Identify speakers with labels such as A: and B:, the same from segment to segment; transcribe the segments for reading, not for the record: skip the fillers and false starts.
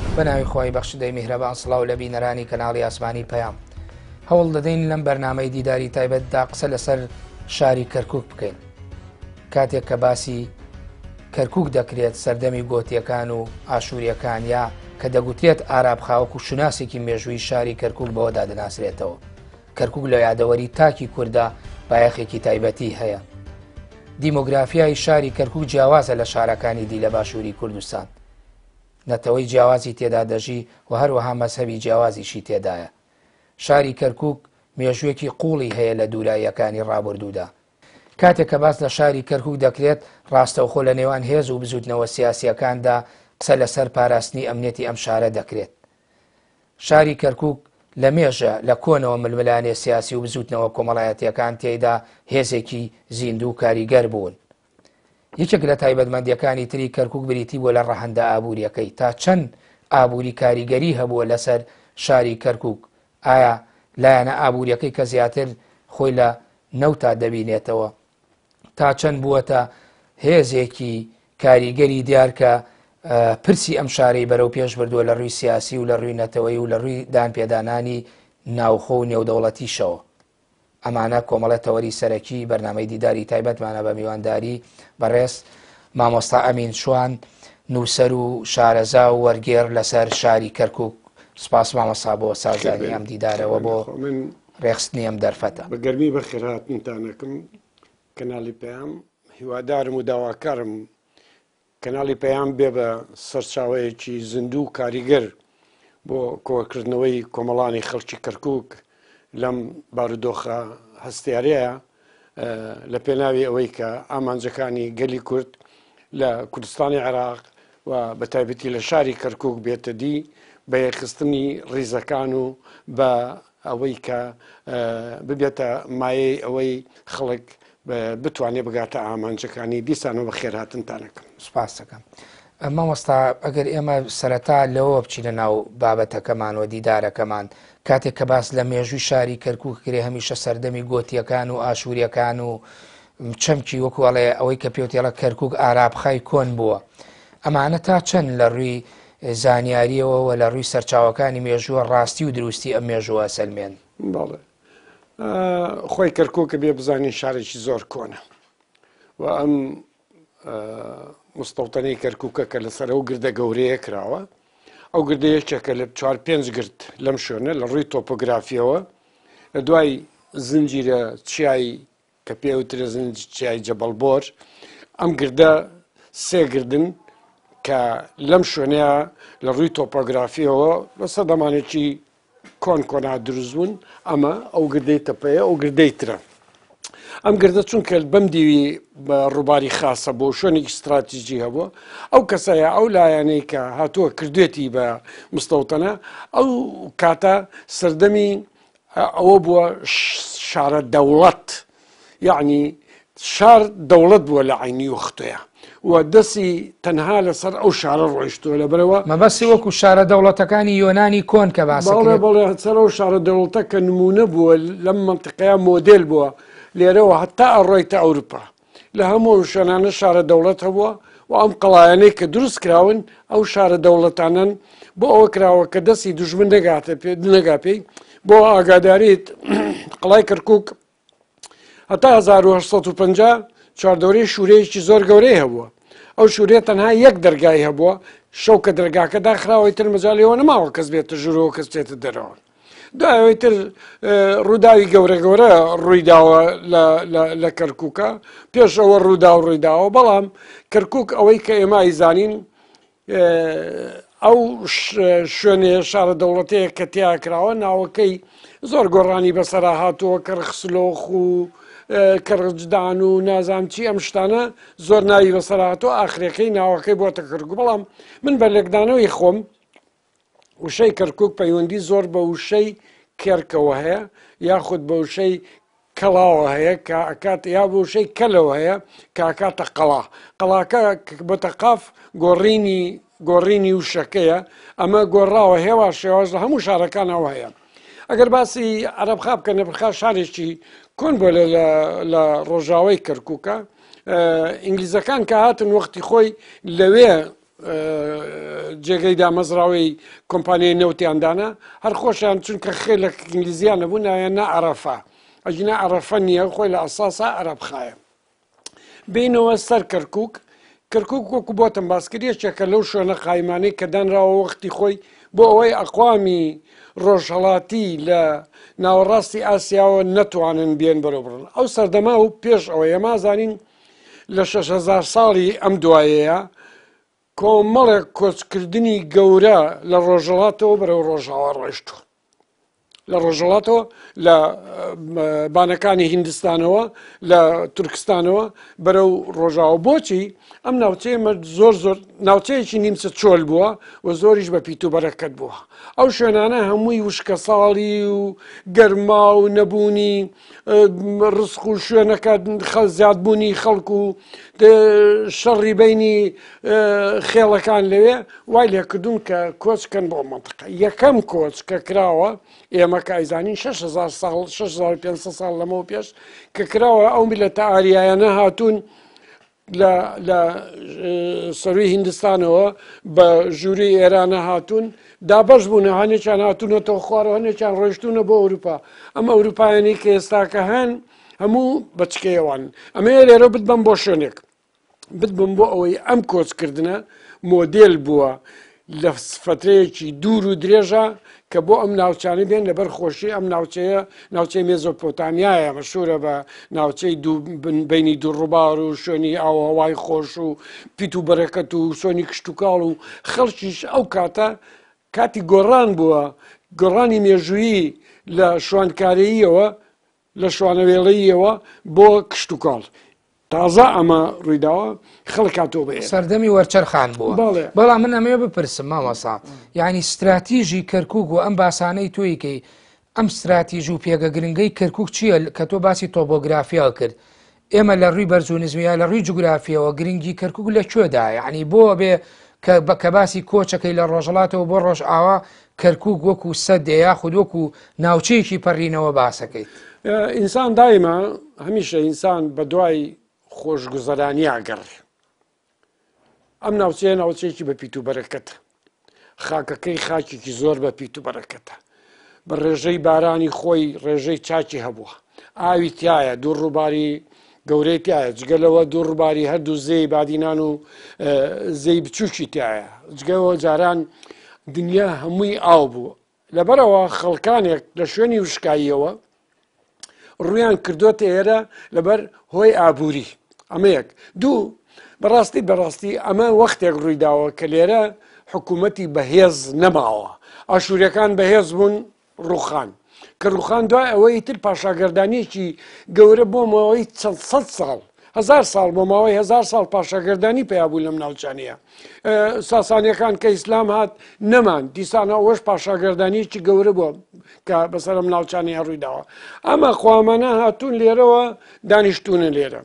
A: بەناوی خۆی بەخشدەی میهرەبان سڵاو لە بینەرانی کەناڵی ئاسمانی پەیام هەوڵ دەدەین لەم بەرنامەی دیداری تایبەتدا قسە لەسەر شاری کەرکووک بکەین کاتێک کە باسی کەرکووک دەکرێت سەردەمی گۆتیەکان و ئاشووریەکان یا کە دەگوترێت ئارابخاوەک و شوناسێکی مێژووی شاری کەرکووک بەوەدا دەناسرێتەوە کەرکووک لە یادەوەری تاکی کووردا بایەخێکی تایبەتی هەیە دیمۆگرافیای شاری کەرکووک جیاوازە لە شارەکانی دی لە باشووری کوردستان نەتەوەی جیاوازی تێدا دەژی و هەروەها مەزهەبی جیاوازیشی تێدایە شاری کەرکووک مێژوویەکی قوڵی هەیە لە دووراییەکانی ڕابردوودا کاتێک کە باس لە شاری کەرکووک دەکرێت ڕاستەوخۆ لە نێوان هێز و بزوتنەوە سیاسیەکاندا قسە لەسەر پاراستنی ئەمنیەتی ئەم شارە دەکرێت شاری کەرکووک لە مێژە لە کۆنەوە ململانێ سیاسی و بزوتنەوە کۆمەڵایەتیەکان تێیدا هێزێکی زیندوو کاریگەر بوون یەکێک لە تایبەتمەندیەکانی تری کەرکووک بریتی بۆ لە ڕەهەندە ئابووریەکەی تا چەند ئابووری کاریگەری هەبووە لەسەر شاری کەرکووک ئایا لایەنە ئابووریەکەی کە زیاتر خۆی لە نەوتا دەبینێتەوە تا چەند بووەتە هێزێکی کاریگەری دیار کە پرسی ئەم شارەی بەرەو پێش بردووە لە ڕووی سیاسی و لە ڕووی نەتەوەی و لە ڕووی دانپێدانانی ناوخۆ و نێودەوڵەتیشەوە ئەمانە کۆمەڵە تەوەری سەرەکی بەرنامەی دیداری تایبەتمانە بە میوانداری بەڕێز مامۆستا ئەمین شوان نووسەر و شارەزا و وەرگێڕ لەسەر شاری کەرکووک سپاس مامۆستا بۆ سازانی ئەم دیدارەوە بۆ ڕێخستنی ئەم دەرفەتە
B: بە گەرمی بەخێرهاتنتانەکەم کەناڵی پەیام هیوادارم و داواکارم کەناڵی پەیام بێ بە سەرچاوەیەکی زیندوو و کاریگەر بۆ کۆکردنەوەی کۆمەڵانی خەڵکی کەرکووک لەم بارودۆخە هەستیارەیە لە پێناوی ئەوەی کە ئامانجەکانی گەلی کورد لە کوردستانی عێراق و بە تایبەتی لە شاری کەرکووک بێتە دی بە یەکخستنی ڕیزەکان و بە ئەوەی کە ببێتە مایەی ئەوەی خەڵک بتوانێت بگاتە ئامانجەکانی دیسانەوە بە خێرهاتنتانەکەم
A: سپاس دەکەم مامۆستا ئەگەر ئێمە سەرەتا لەوە بچینە ناو بابەتەکەمان و دیدارەکەمان کاتێک کە باس لە مێژووی شاری کەرکووک کرێ هەمیشە سەردەمی گۆتیەکان و ئاشووریەکان و چەمکی وەکوڵێ ئەوەی کە پێوتێڵە کەرکووک ئارابخای کۆن بووە ئەمانە تا چەند لە ڕووی زانیاریەوە و لە ڕووی سەرچاوەکانی مێژووە ڕاستی و دروستی ئەم مێژووە سەلمێن
B: بەڵێ خۆی کەرکووکە بێ بزانین شارێکی زۆر کۆنە و ئەم مستەوتەنەی کەرکووکە کە لەسەر ئەو گردە گەورەیە کراوە ئەو گردەیەکێکە لە 4-5 گرد لەم شوێنە لە ڕووی تۆپۆگرافیەوە لە دوای زنجیرە چیایی کە پێوترە چیای جەبەڵبۆر ئەم گردە سێ گردن کە لەم شوێنەیە لە ڕووی تۆپۆگرافیەوە لە سەردەمانێکی کۆنا دروست بوون ئەمە ئەو گردەی تەپەیە ئەو گردەی ترە ئەم گردە چونکە بەم دیوی بە ڕووباری خاسە بۆ شوێنێکی استراتیژی هەبووە ئەو کەسەیە ئەو لایەنەی کە هاتووە کردوێتی بە مستەوتەنە ئەو کاتە سەردەمی ئەوە بووە شارە دەوڵەت یعنی شار دەوڵەت بووە لە عینی وەختۆیە و دەستی تەنها لەسەر ئەو شارە ڕۆیشتووە لەبەرەوە
A: مەبەستی وەکو شارە دەوڵەتەکانی یۆنانی کۆن کە
B: بەڵێ سەر ئەو شارە دەوڵەتە کە نمونە بووە لەم منتیقەیە مۆدێل بووە لێرەوە هەتا ئەڕۆیتە ئەوروپا لە هەموو شوێنانە شارە دەوڵەت هەبووە و ئەم قەڵایانەی کە دروست کراون ئەو شارە دەوڵەتانن بۆ ئەوە کراوە کە دەستی دوژمن نەگا پێی بۆ ئاگاداریت قەڵای کەرکووک هەتا 1950 چواردەورەی شوورەیەکی زۆر گەورەی هەبووە ئەو شوورێ تەنها یەک دەرگای هەبووە شەو کە دەرگاکە داخراوەی تر مەجاالەوە نەماوە کەس بێتە ژوورەوە کەس بێتە دەرەوە دوایەوەی تر ڕووداوی گەورە ڕوویداوە لە کەرکووکە پێشەوە ڕووداوە بەڵام کەرکووک ئەوەی کە ئێمە ئەیزانین ئەو شوێنێ شارە دەوڵەتەیە کە تیا کراوە ناوەکەی زۆر گۆڕانی بەسەرا هاتووە کە ڕخسلۆخ و کەڕجدان و نازام چی ئەم شتانە زۆر ناوی بەسەر هاتووە ئاخرەکەی ناوەکەی بۆتە کەرکووک بەڵام من بە لێکدانەوەی خۆم وشەی کەرکووک پەیوەندی زۆر بە وشەی کێرکەوە هەیە یاخود بە وشەی کەڵاوە هەیە کات یا بە وشەی کەلەوە هەیە کاکاتە قەڵاکە بەتە قاف گۆڕینی وشەکەیە ئەمە گۆڕاوە هێوا شێواز لە هەموو شارەکانەوە هەیە ئەگەر باسی عەرەبخا بکە نەبرخا شارێکی کۆن بۆ لە ڕۆژاوای کەرکووکە ئینگلیزەکان کە هاتن وەختی خۆی لەوێ جێگەی دامەزراوەی کۆمپانیای نەوتیاندانە هەر خۆشیان چونکە خێل لە ئینگلیزیان نەبوو نایە نا عەرەفە ئەجنا عەرەفە نییە خۆی لە ئەساسا عەرەبخایە بینەوە سەر کەرکووک کەرکووک وەکو بۆتم باسکردیەکێکە لەو شوێنە قایمانەی کە دانراوە وەختی خۆی بۆ ئەوەی ئەقوامی ڕۆژهەڵاتی لە ناوەڕاستی ئاسیاوە نەتوانن بێن بەرەو بڕن ئەو سەردەما و پێش ئەوەی ئەمە زانین لە 6,000 ساڵی ئەم دوایەیە کۆمەڵێک کۆچکردنی گەورە لە ڕۆژهەڵاتەوە بەرەو ڕۆژاوا ڕۆیشتووە لە ڕۆژهەڵاتەوە لە بانەکانی هیندستانەوە لە تورکستانەوە بەرەو ڕۆژاوە بۆچی ئەم ناوچەیەمە زۆر ناوچەیەکی نیمچە چۆل بووە و زۆریش بە پیت و بەرەکەت بووە ئەو شوێنانە هەمووی وشکە ساڵی و گەرما و نەبوونی ڕسق و شوێنەکە زیادبوونی خەڵکو و شەڕی بینی خێڵەکان لەوێ وای لێکردوون کە کۆچکەن بۆ منتقە یەکەم کۆچ کە کراوە ئێمە کە ئایزانین 6,500 ساڵ لەمەوە پێش کە کراوە ئەو میلەتە ئاریایانە هاتوون لە سەروی هیندستانەوە بە ژووری ئێرانە هاتوون دابەش بوون هەنێکیان هاتوونەتەوە خوارەوە هەنێکیان ڕۆیشتونە بۆ ئەوروپا ئەم ئەوروپایانی کە ئێستاکە هەن هەموو بەچکەیەوان ئەمە لێرە بتبم بۆ شوێنێک بتبم بۆ ئەوەی ئەم کۆچکردنە مۆدێل بووە لە فترەیەکی دوور و درێژە کە بۆ ئەم ناوچانی بێن لەبەر خۆشی ئەم ناوچەیە ناوچەی مێزۆپۆتامیایە مەشهورە بە ناوچەی بینی دووڕووبار و شوێنی ئاوهەوای خۆش و پیت و بەرەکەت و سۆنی کشتتوکاڵ و خەڵکیش ئەو کاتە کاتی گۆڕان بووە گۆڕانی مێژوویی لە شوانکارەییەوە لە شوانەوێڵەیەوە بۆ کشتتوکاڵ تازە ئەمە ڕوویداوە خەڵکاتۆ بێ
A: سەردەمی وەرچەرخان بووە بەڵام من ئەمێ بپرسم مامەسا یعنی استراتیژی کەرکووک و ئەم باسانەی تۆیکەی ئەم استراتیژ و پێگە گرنگەی کەرکووک چییە کە تۆ باسی تۆبۆگرافیا کرد ئێمە لە ڕووی بەرزونزمیە لە ڕووی جوگرافیەوە گرنگی کەرکووک لە کوێدا یعنی بۆ بێ کە باسی کۆچەکەی لە ڕۆژەڵاتەوە بۆ ڕۆژ ئاوا کەرکووک وەکو سەدەیە خود وەکو ناوچەیەکی پەڕینەوە باسەکەیت
B: ئینسان دایمە هەمیشە ئینسان بە دوای خۆشگوزەرانی ئاگەڕ ئەم ناوچەیە ناوچەیەکی بە پیت و بەرەکەتە خاکەکەی خاکێکی زۆر بە پیت و بەرەکەتە بە ڕێژەی بارانی خۆی ڕێژەی چاکی هەبووە ئاوی تایە دوو ڕووباری گەورەی تایە جگەلەوە دوو ڕووباری هەردوو زەی بادینان و زەی بچووکی تایە جگەوە جاران دنیا هەمووی ئاو بوو لەبەرەوە خەڵکانێک لە شوێنی وشکاییەوە ڕویان کردوتە ئێرە لەبەر هۆی ئابووری ئەمە یەک دوو بەڕاستی ئەمە وەختێک ڕوویداوە کە لێرە حکوومەتی بەهێز نەماوە ئاشوورەکان بەهێز بوون ڕوخان کە ڕوخان دوای ئەوەی تر پاشاگەردانیەکی گەورە بۆ ماوەی چەند سەد ساڵ 1000 ساڵ بۆ ماوەی 1000 ساڵ پاشاگەردانی پێیابوو لەم ناوچانەیە ساسانیەکان کە ئیسلام هات نەمان دیسانە ئەوەش پاشاگەردانیەکی گەورە بووە کە بەسەرم ناوچانەیە ڕوویداوە ئەمە خوامانە هاتوون لێرەوە دانیشتونە لێرە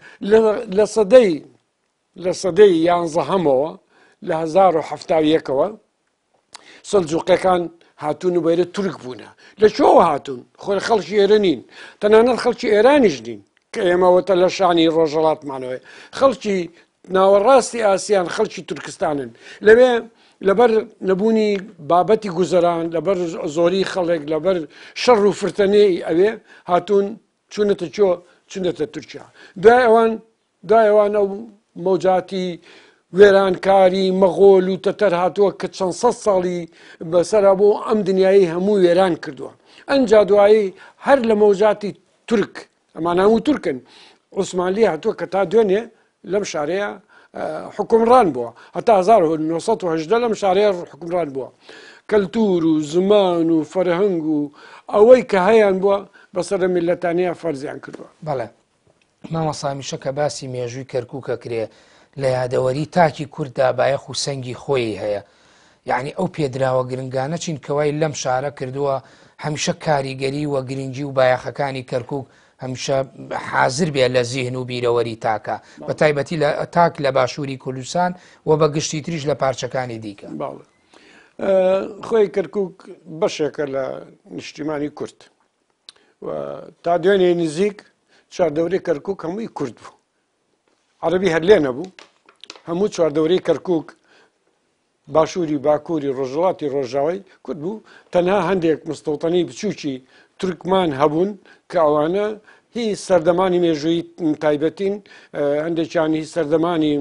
B: لە سەدەی 11ەمەوە لە 1970ەوە سەلجوقیەکان هاتوون و بەیرە تورک بوونە لە چۆوە هاتوون خۆی خەڵکی ئێرە نین تەنانەت خەڵکی ئێرانیش نین کە ئێمەوەتە لە شانی ڕۆژەڵاتمانەوەی خەڵکی ناوەڕاستی ئاسیان خەڵکی تورکستانن لەوێ لەبەر نەبوونی بابەتی گوزەران لەبەر زۆری خەڵک لەبەر شەڕ و فرتەنەی ئەوێ هاتوون چوونەتە چونەتە تورکیا دوای ئەوان ئەو مەوجاتی وێرانکاری مەغۆل و تەتەر هاتووە کە چەند سەد ساڵی بەسەرا بۆ ئەم دنیایی هەموو وێران کردووە ئەنجا دوایی هەر لە مەوجاتی تورک ئەمان هەموو تورکن عوسمانلی هاتووە کە تا دوێنێ لەم شارەیە حکومڕان بووە هەتا 1970 لەم شارەیە حکومڕان بووە کەلتور و زمان و فەرهەنگ و ئەوەی کە هەیان بووە بەسەر میلەتانەیە فەرزیان کردووە
A: بەڵێ مامەسامیشە کە باسی مێژووی کەرکووکە کرێ لە یادەوەری تاکی کووردا بایەخ و سەنگی خۆی هەیە یعنی ئەو پێدراوە گرنگانە چین کەوای لەم شارە کردووە هەمیشە کاریگەری و گرنگی و بایەخەکانی کەرکووک هەمیشە حازر بێ لە زیهن و بیرەوەری تاکە بە تایبەتی لە تاک لە باشووری کوردستان و بە گشتی تریش لە پارچەکانی دیکە
B: خۆی کەرکووک بەشێکە لە نیشتیمانی کورد تا دوێنێ نزیک چواردەورەی کەرکووک هەمووی کورد بوو. عەرەبی هەر لێ نەبوو، هەموو چواردەورەی کەرکووک باشووری باکووری ڕۆژهڵاتی ڕۆژاوی کورد بوو تەنها هەندێک مستەوتەنی بچووکی تورکمان هەبوون کە ئەوانە هی سەردەمانی مێژووی تایبەتین هەندێکیانی سەردەمانی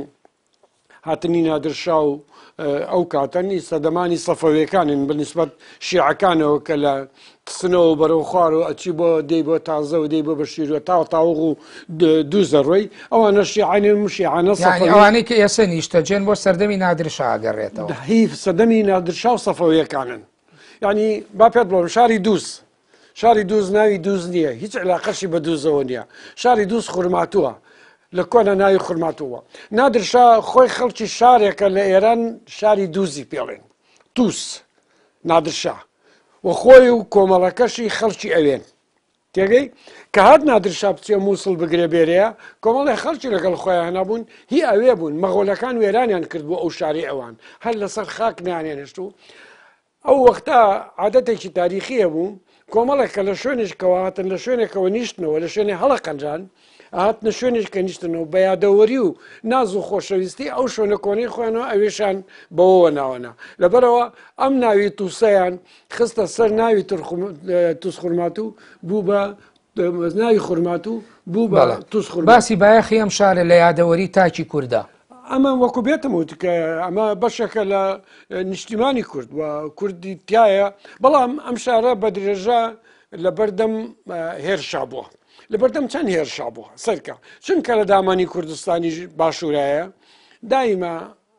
B: هاتنی نادرشا و ئەو کاتەنی سەدەمانی سەفەویەکانن بنسبەت شیعەکانەوە کە لە قسنەوە بەرەو خوار و ئەچی بۆ دەی بۆ تازە و دەی بۆ بەشیرە تاوەغ و دوو زەڕۆی ئەوانە شیعانین و شیعانە
A: ئەوانەی کە ئێستا نیشتەجێن بۆ سەردەمی نادرشا ئەگەڕێتەوە
B: هی سەدەمی نادرشا و سەفەویەکانن یعنی با پێت بڵێم شاری شاری دووس ناوی دووس نییە هیچ علاقەشی بە دووزەوە نییە شاری دووس خورماتووە لە کۆنە ناوی خورماتووە نادرشا خۆی خەڵکی شارێکە لە ئێران شاری دووزی پێڵێن تووس نادرشا و خۆی و کۆمەڵەکەشی خەڵکی ئەوێن تێگەی کە هات نادرشا بچێ مووسڵ بگرێ بێرەیە کۆمەڵی خەڵکی لەگەڵ خۆیان هەنابوون هی ئەوێ بوون مەغۆلەکان وێرانیان کرد بۆ ئەو شاری ئەوان هەر لەسەر خاک نیانێنشت و ئەو وەختا عادەتێکی تاریخیە بوو کۆمەڵێک کە لە شوێنش کەواتن لە شوێنێکەوە نیشتنەوە لە شوێنی هەڵە قەنجان هاتنە شوێنێک کە نیشتنەوە بە یادەوەری و ناز و خۆشەویستی ئەو شوێنە کۆنەی خۆیانەوە ئەوێشان بەوەوە ناوەنا لەبەرەوە ئەم ناوی تووسەیان خستە سەر ناوی تووس خورماتوو بوو بە ناوی خورماتوو بوو بە تووس خورماتوو
A: باسی بایەخی ئەم شارە لە یادەوەری تاکی کووردە
B: ئەمە وەکو بێتم وت کە ئەمە بەشێکە لە نیشتیمانی کورد و کوردی تایە بەڵام ئەم شارە بە درێژە لە بەردەم هێرشا بووە لە بەردەم چەند هێرشا بووە سەرکە چونکە لە دامانی کوردستانی باشوورایە دایمە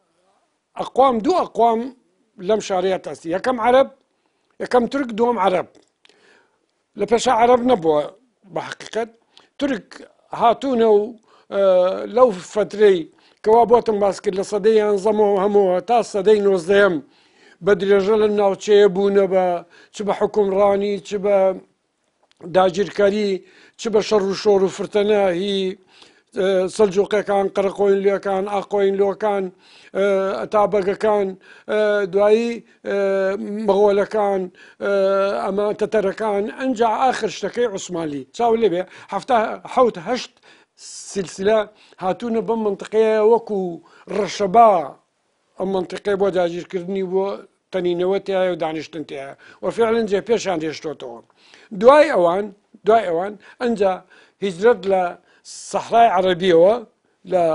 B: ئەقوام دوو ئەقوام لەم شارەیە تەستی یەکەم عەرەب یەکەم تورک دووەم عەرەب لە پێشە عەرەب نەبووە بە حەقیقەت تورک هاتوونە و لەو فترەی کەوا بۆتم باس کرد لە سەدەی یانزەمەوە هەمووە تا سەدەی نۆزدەیەم بە درێژە لە ناوچەیە بوونە بە چ بە حکومڕانی چ بە داگیرکاری چ بە شەڕ و شۆر و فرتەنە هی سەلجوقیەکان قەرەقۆینلوەکان ئاقۆینلوەکان ئەتابەگەکان دوایی مەغۆلەکان ئەمە تەتەرەکان ئەنجا ئاخر شتەکەی عوسمانی چاو لێبێ حەوت هەشت سلسلە هاتوونە بەم منطقەیە وەکو ڕەشەبا ئەم منطقەیە بۆ داگیرکردنی بۆ تەنینەوە تایە و دانیشتن تایە وەفعلەن جێ پێشان دێشتۆتەوە دوای ئەوان ئەنجا هیجرەت لە سەحرای عەرەبیەوە لە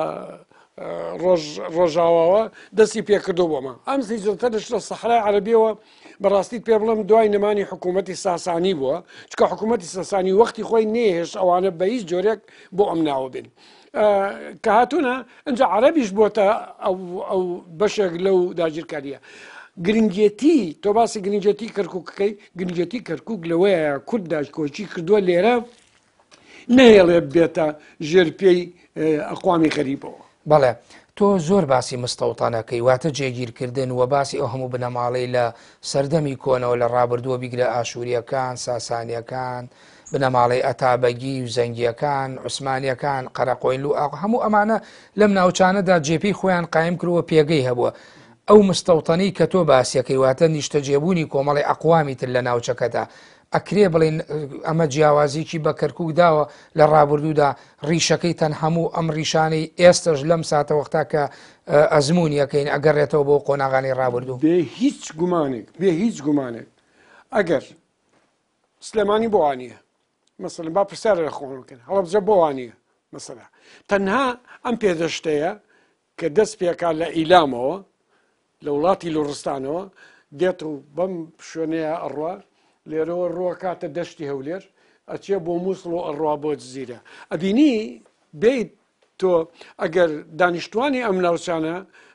B: ڕۆژاواوە دەستی پێکردو بۆمە ئەم هیجرەتەش لە سەحرای عەرەبیەوە بەڕاستی پێ بڵم دوای نمانی حکوومەتی ساسانی بووە چکە حکوومەتی ساسانی وەختی خۆی نێهێش ئەوانە بە هیچ جۆرێک بۆ ئەم ناوە بن کە هاتوونە ئەنجا عەرەبیش بۆتە ئەو بەشێک لەو داگیرکاریە گرنگێتی تۆ باسی گرنگێتی کەرکووکەکەی گرنگێتی کەرکووک لەوەیە کورد داکۆچی کردووە لێرە نەهێڵێ بێتە ژێرپێی ئەقوامی غەریبەوە
A: بەڵێ تۆ زۆر باسی مستەوتانەکەی واتە جێگیرکردن و باسی ئەو هەموو بنەماڵەی لە سەردەمی کۆنەوە لە ڕابردووە بیگرە ئاشووریەکان ساسانیەکان بنەماڵی ئەتابەگی و زەنگیەکان عوسمانیەکان قەرەقۆین و هەموو ئەمانە لەم ناوچانەدا جێپی خۆیان قایم کردووە پێگەی هەبووە ئەو مستەوتەنەی کە تۆ باسیەکەی واتە نیشتەجێبوونی کۆمەڵی ئەقوامی تر لە ناوچەکەدا ئەکرێ بڵێن ئەمە جیاوازیکی بە کەرکووک داوە لە ڕابردوودا ڕیشەکەی تەن هەموو ئەم ڕیشانەی ئێستش لەم ساتە وەختا کە ئەزممویەکەین ئەگەڕێتەوە بۆ قۆناغانی ڕابردوو
B: بێ هیچ گومانێک ئەگەر سلێمانی بۆ وانە مەسەلەن با پرسیارە لە خۆنکەن هەڵەبجە بۆ وانە مەسەلا تەنها ئەم پێدەشتەیە کە دەست پێکات لە ئیلامەوە لە وڵاتی لوڕستانەوە دێت و بەم شوێنەیە ئەڕوا لێرەوە ڕووە کاتە دەشتی هەولێر ئەچێ بۆ مووسڵ و ئەڕوا بۆ جزیرە ئەبینی بیت تۆ ئەگەر دانیشتوانی ئەم ناوچانە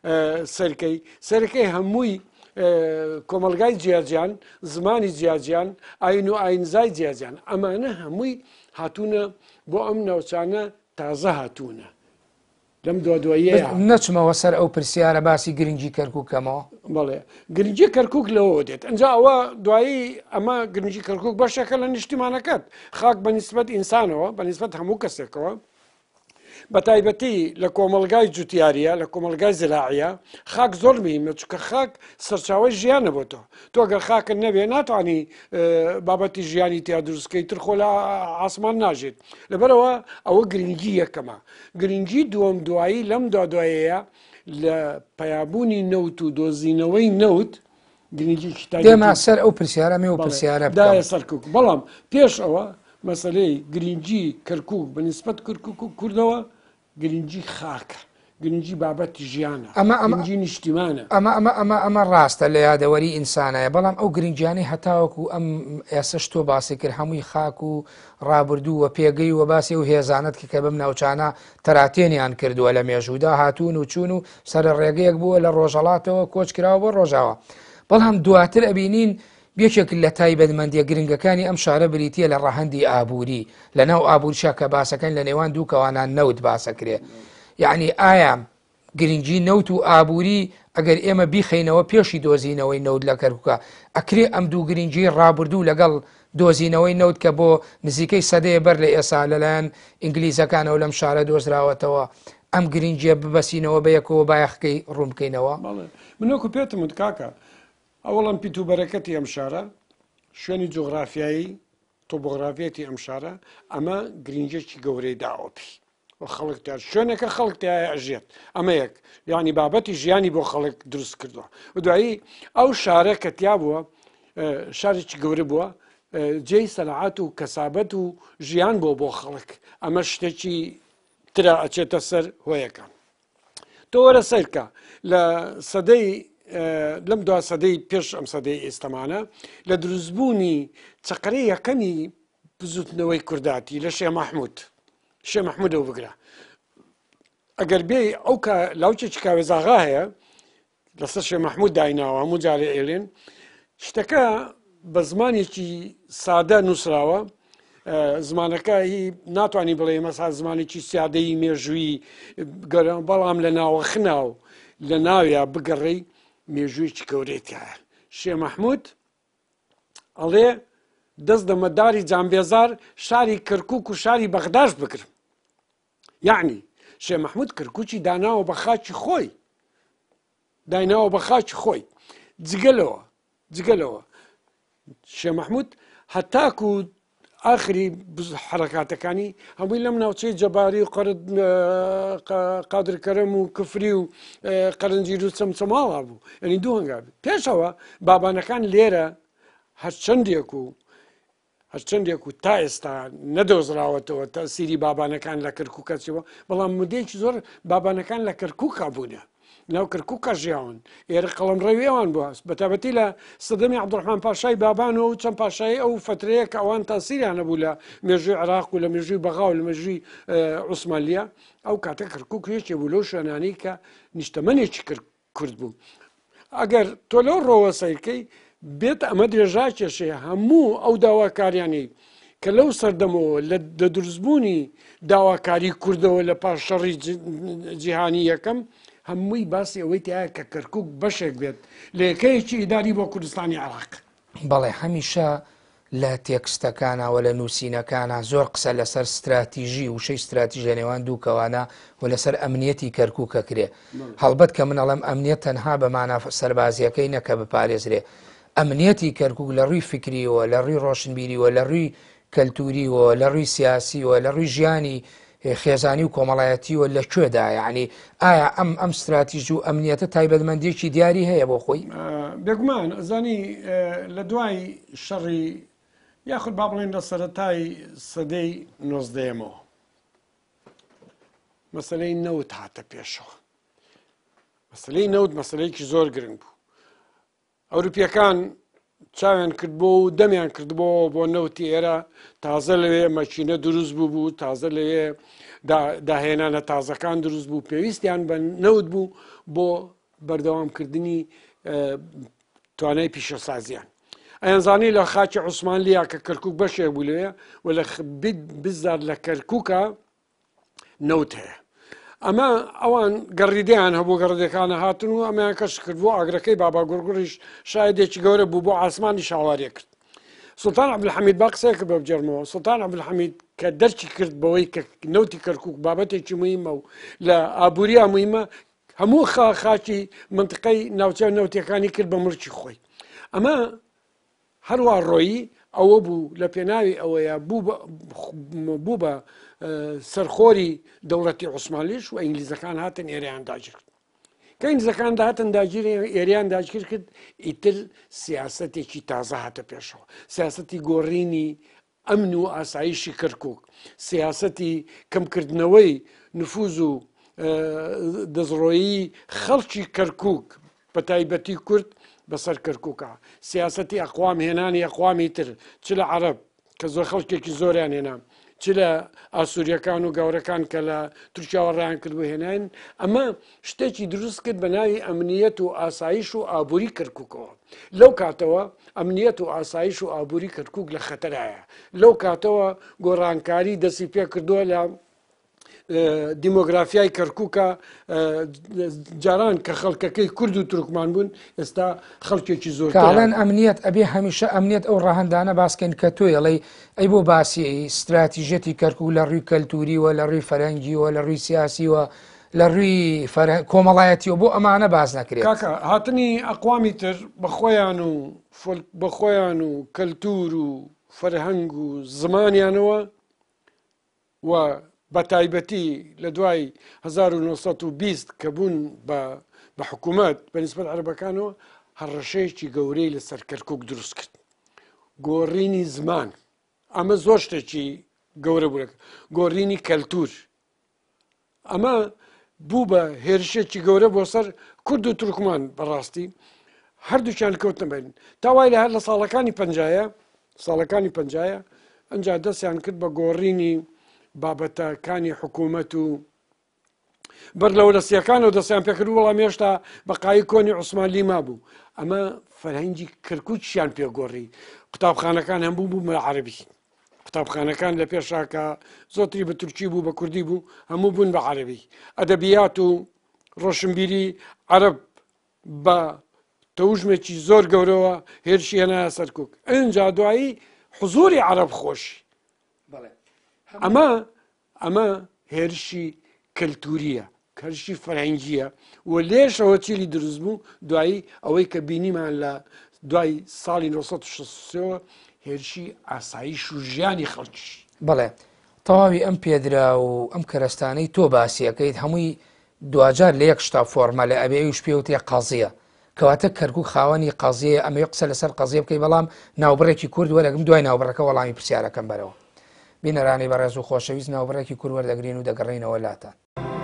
B: سەرەکەی هەمووی کۆمەلگای جیاجیان زمانی جیاجیان ئاین و ئاینزای جیاجیان ئەمانە هەمووی هاتوونە بۆ ئەم ناوچانە تازە هاتوونە لەم دواییە
A: نەچمەوە سەر ئەو پرسیارە باسی گرنگی کەرکووکەمەوە
B: بەڵێ گرنگی کەرکووک لەوە دێت ئەنجا ئەوە دوایی ئەمە گرنگی کەرکووک بەشێکە لە نیشتیمانەکەت خاک بە نیسبەت ئینسانەوە بە نیسبەت هەموو کەسێکەوە بە تایبەتی لە کۆمەلگای جوتیاریە لە کۆمەلگای زراعیە خاک زۆر مهمە چکە خاک سەرچاوی ژیانە بۆ تۆ گەر خاکن نەبێ ناتوانانی بابەتی ژیانی تیا دروستکەی تر خۆ لە ئاسمان ناژێت لەبەرەوە ئەوە گرنگی یەکەمە گرنگی دووەم دوایی لەم دوایەیە لە پەیابوونی نەوت و دۆزینەوەی نەوت گرنگی
A: دێمە سەر ئەو پرسیارەمێ و پرسیارە
B: دایە سەرکوک بەڵام پێش ئەوە مەسلەی گرنگی کەرکووک بەنسبەت کورکک و کوردەوە گرنگی خاکە گرنگی بابەتی ژیانە گرنگی نیشتیمانە
A: ئەمە ڕاستە لە یادەوەری ئینسانایە بەڵام ئەو گرنگیانەی هەتاوەکو ئەم ئێسش تۆ باسی کرد هەمووی خاک و ڕابردوو وە پێگەی وە باسی و هێزانت کە بەم ناوچانە تەراتێنیان کردووە لە مێژوودا هاتوون و چوون و سەر ڕێگەیەک بووە لە ڕۆژەڵاتەوە کۆچ کراوە بۆ ڕۆژاوە بەڵام دواتر ئەبینین بێکێک لە تایبەتمەندیە گرنگەکانی ئەم شارە بریتە لە ڕەهەندی ئابووری لە ناو ئابوورشا کە باسەکەن لە نێوان دوو کەوانان نەوت باسەکرێ یعنی ئایا گرنگی نەوت و ئابووری ئەگەر ئێمە بیخینەوە پێشی دۆزینەوەی نەوت لە کەرکووکە ئەکرێ ئەم دوو گرنگی ڕابردوو لەگەڵ دۆزینەوەی نەوت کە بۆ نزیکەی سەدەیە بەر لە ئێسا لەلایەن ئینگلیزەکانەوە لەم شارە دۆزراوەتەوە ئەم گرنگیە ببەسینەوە بەیەکەوە بایەخکەی ڕوون بکەینەوە
B: منۆکو پێتم کاکە ئەوەڵم پیت و بەرەکەتی ئەم شارە شوێنی جۆغرافیایی تۆبۆغرافیەتی ئەم شارە ئەمە گرنگێکی گەورەی داوەپی خەڵکتار شوێنێکە خەڵکتیایە ئەژێت ئەمە یەک یعنی بابەتی ژیانی بۆ خەڵک دروست کردووە و دوایی ئەو شارە کە تیا بووە شارێکی گەورە بووە جێی سەلعات و کەسابەت و ژیان بۆ خەڵک ئەمە شتێکی ترا ئەچێتە سەر هۆیەکان تۆ وەرە سەرکە لە سەدەی لەم دو سەدەی پێش ئەم سەدەی ئێستەمانە لە دروستبوونی چقرەی یەکەمی بزوتنەوەی کورداتی لە شێ مەحموود شێ مەحموودەوە بگرە ئەگەر بێ ئەو لاوچێکی کاوێزاغا هەیە لەسەر شێ مەحموود دایناوە هەموو جارێ ئێڵێن شتەکە بە زمانێکی سادە نووسراوە زمانەکە هی ناتوانانی بڵێ مەسا زمانێکی سیادەی مێژووی گەرە بەڵام لە ناوەخناو لە ناویە بگەڕێی مێژوویکی گەورێتیایە شێ مەحموود ئەڵێ دەست دەمەداری جامبێزار شاری کەرکووک و شاری بەغداش بکرم یعنی شێ مەحموود کەرکووکی داناوە بە خاچی خۆی دایناوە بە خاچی خۆی جگەلەوە شێ مەحموود هەتاکو ئاخری حرەکاتەکانی هەمووی لەم ناوچەی جەباری و قادرکەرەم و کفری و قەرنجیر و چەمچەماڵا بوو ئەنی دوو هەنگاوی پێشەوە بابانەکان لێرە هەرچەندێک و تا ئێستا نەدۆزراوەتەوە تەسیری بابانەکان لە کەرکووکەچەوە بەڵام مدەیەکی زۆر بابانەکان لە کەرکووکا بوونە ناو کەرکووکە ژیاون ئێرە قەڵەمڕەویێوان بووە بەتابەتی لە سەدەمی عەبدوڕەحمان پاشای بابانەوە و چەند پاشایی ئەو فترەیە کە ئەوان تاسیریان نەبوو لە مێژووی عێراق و لە مێژووی بەغا و لە مێژووی عوسمانلیە ئەو کاتە کەرکووک یەکێ بوو لەو شوێنانەی کە نیشتەمەنێکی کورد بوو ئەگەر تۆ لەو ڕۆوە سەیرکەی بێت ئەمە درێژا کێشێ هەموو ئەو داواکاریانی کە لەو سەردەمەوە لە دروستبوونی داواکاری کوردەوە لە پاش شەڕی جیهانی یەکەم هەمووی باسی ئەوەی تایە کە کەرکووک بەشێک بێت لە یەکەیەکی ئیداری بۆ کوردستانی عێراق
A: بەڵێ هەمیشە لە تێکستەکانەوە لە نووسینەکانە زۆر قسە لەسەر استراتیژی وشەی استراتیژی لە نێوان دوو کەوانە و لەسەر ئەمنیەتی کەرکووکە کرێ هەڵبەت کە منەڵم ئەمنیەت تەنها بەمانە سەربازیەکەی نەکە بپارێزرێ ئەمنیەتی کەرکووک لە ڕووی فکریەوە لە ڕووی ڕۆشنبیریەوە لە ڕووی کەلتوریەوە لە ڕووی سیاسیەوە لە ڕووی ژیانی خێزانی و کۆمەڵایەتیوە لەکوێدا یعنی ئایا ئەم استراتیژی و ئەمنیەتە تایبەتمەندێکی دیاری هەیە بۆ خۆی
B: بێگومان ئەزانی لە دوای شەڕی یاخود با بڵێن لە سەرەتای سەدەی نۆزدەیەمەوە مەسەلەی نەوت هاتە پێشەوە مەسەلەی نەوت مەسەلەیەکی زۆر گرنگ بوو ئەوروپیەکان چاویان کردبوو و دەمیان کردبەوە بۆ نەوتی ئێرە تازە لەوێ مەچینە دروست بوو تازە لەوێ داهێنانە تازەکان دروست بوو پێویستیان بە نەوت بوو بۆ بەردەوامکردنی توانای پیشەسازیان ئەیانزانی لە خاکی عوسمانلیا کە کەرکووک بەشێک بوو لەوێ و لە بزار لە کەرکووکە نەوت هەیە ئەمە ئەوان گەڕیدەیان هەبوو گەڕدەکانە هاتن و ئەمەیان کەش کرد بۆ ئاگرەکەی بابا گورگوڕیش شایدێکی گەورە بوو بۆ ئاسمانی شاوارێ کرد سوڵتان عەبدولحەمید با قسەیەکە بە بجەرمەوە سوڵتان عەبدولحەمید کە دەرکی کرد بەوەی کە نەوتی کەرکووک بابەتێکی موهیمە و لە ئابووریە موهیمە هەموو خاکی منطقەی ناوچە نەوتیەکانی کرد بە ملکی خۆی ئەمە هەروە ڕۆیی ئەوە بوو لە پێناوی ئەوەیە بوو بە سەرخۆری دەوڵەتی عوسمانلیش و ئینگلیزەکان هاتن ئێرەیان داگرت کە ئینجزەکان داهاتن داگیری ئێریان داگیر کرد ئیتر سیاسەتێکی تازە هاتە پێشەوە سیاسەتی گۆڕینی ئەمن و ئاسایشی کەرکووک سیاسەتی کەمکردنەوەی نفوذ و دەستڕۆیی خەڵکی کەرکووک بە تایبەتی کورد بەسەر کەرکووکە سیاسەتی ئەقوام هێنانی ئەقوامی تر چ لە عەرەب کە زۆر خەڵکێکی زۆریان هێنا چ لە ئاسووریەکان و گەورەکان کە لە تورکیاوە ڕیان کردبوو هێناین ئەمە شتێکی دروست کرد بە ناوی ئەمنیەت و ئاسایش و ئابووری کەرکووکەوە لەو کاتەوە ئەمنیەت و ئاسایش و ئابووری کەرکووک لە خەتەرایە لەو کاتەوە گۆڕانکاری دەستی پێ کردووە لە دیمۆگرافیای کەرکووکە جاران کە خەڵکەکەی کورد و تورکمان بوون ئێستا خەڵکێکی زۆر
A: کاڵەن ئەمنیەت ئەبێ هەمیشە ئەمنیەت ئەو ڕاهەندانە باسکەن کە تۆیڵی ئەی بۆ باسی استراتیژەتی کەرکوو لە ڕووی کەلتوریوە لە ڕووی فەرەنگیوە لە ڕووی سیاسیوە لە ڕووی کۆمەڵایەتیەوە بۆ ئەمانە باز نەکرێت
B: کاکە هاتنی ئەقوامی تر بەخۆیان و کەلتور و فەرهەنگ و زمانیانەوە و بە تایبەتی لە دوای 1920 کە بوون بە حکوومەت بەنسبەت عەرەبەکانەوە هەڕەشەیەکی گەورەی لەسەر کەرکووک دروست کرد گۆڕینی زمان ئەمە زۆر شتێکی گەورە بوو گۆڕینی کەلتور ئەمە بوو بە هێرشێکی گەورە بۆ سەر کورد و تورکمان بەڕاستی هەردووچیان کەوتنە بین تاوای لە هەر لە ساڵەکانی پەنجایە ئەنجا دەستیان کرد بە گۆڕینی بابەتەکانی حکوومەت و بەر لە وەرەسیەکانەوە دەستیان پێکرد وەڵام هێشتا بەقایی کۆنی عوسمانلی مابوو ئەمە فەرهەنگی کەرکووکیان پێگۆڕی قوتابخانەکان هەمبوو بوو بە عەرەبی قوتابخانەکان لە پێشاکە زۆتری بە تورکی بوو بە کوردی بوو هەموو بوون بە عەرەبی ئەدەبیات و ڕۆشنبیری عەرەب بە تەوژمێکی زۆر گەورەوە هێرشی هێنایە سەر کۆک ئەنجا دوایی حوزوری عەرەب خۆشی ئەمە هێرشی کەلتوریە کەرشی فەرهەنگیە و لێشەوە چیلی دروست بوو دوایی ئەوەی کە بینیمان لە دوای ساڵی 1960ەوە هێرشی ئاسایش و ژیانی خەڵکی
A: بەڵێ تەواوی ئەم پێدرا و ئەم کەرەستانەی تۆ باسیەکەیت هەمووی دوجار لە یەک شتا فۆرمە لە ئەبێویش پێوتێ قەزیە کەواتە کەرکووک خاوەنی قەزیە ئەمە قسە لەسەر قەزیە بکەی بەڵام ناوبڕێکی کورد وەرەگەم دوای ناوبڕەکە وەڵامی پرسیارەکەم بەرەوە بینەرانی بەڕێز و خۆشەویست ناوبڕێکی کورد وەردەگرین و دەگەڕینەوە لاتان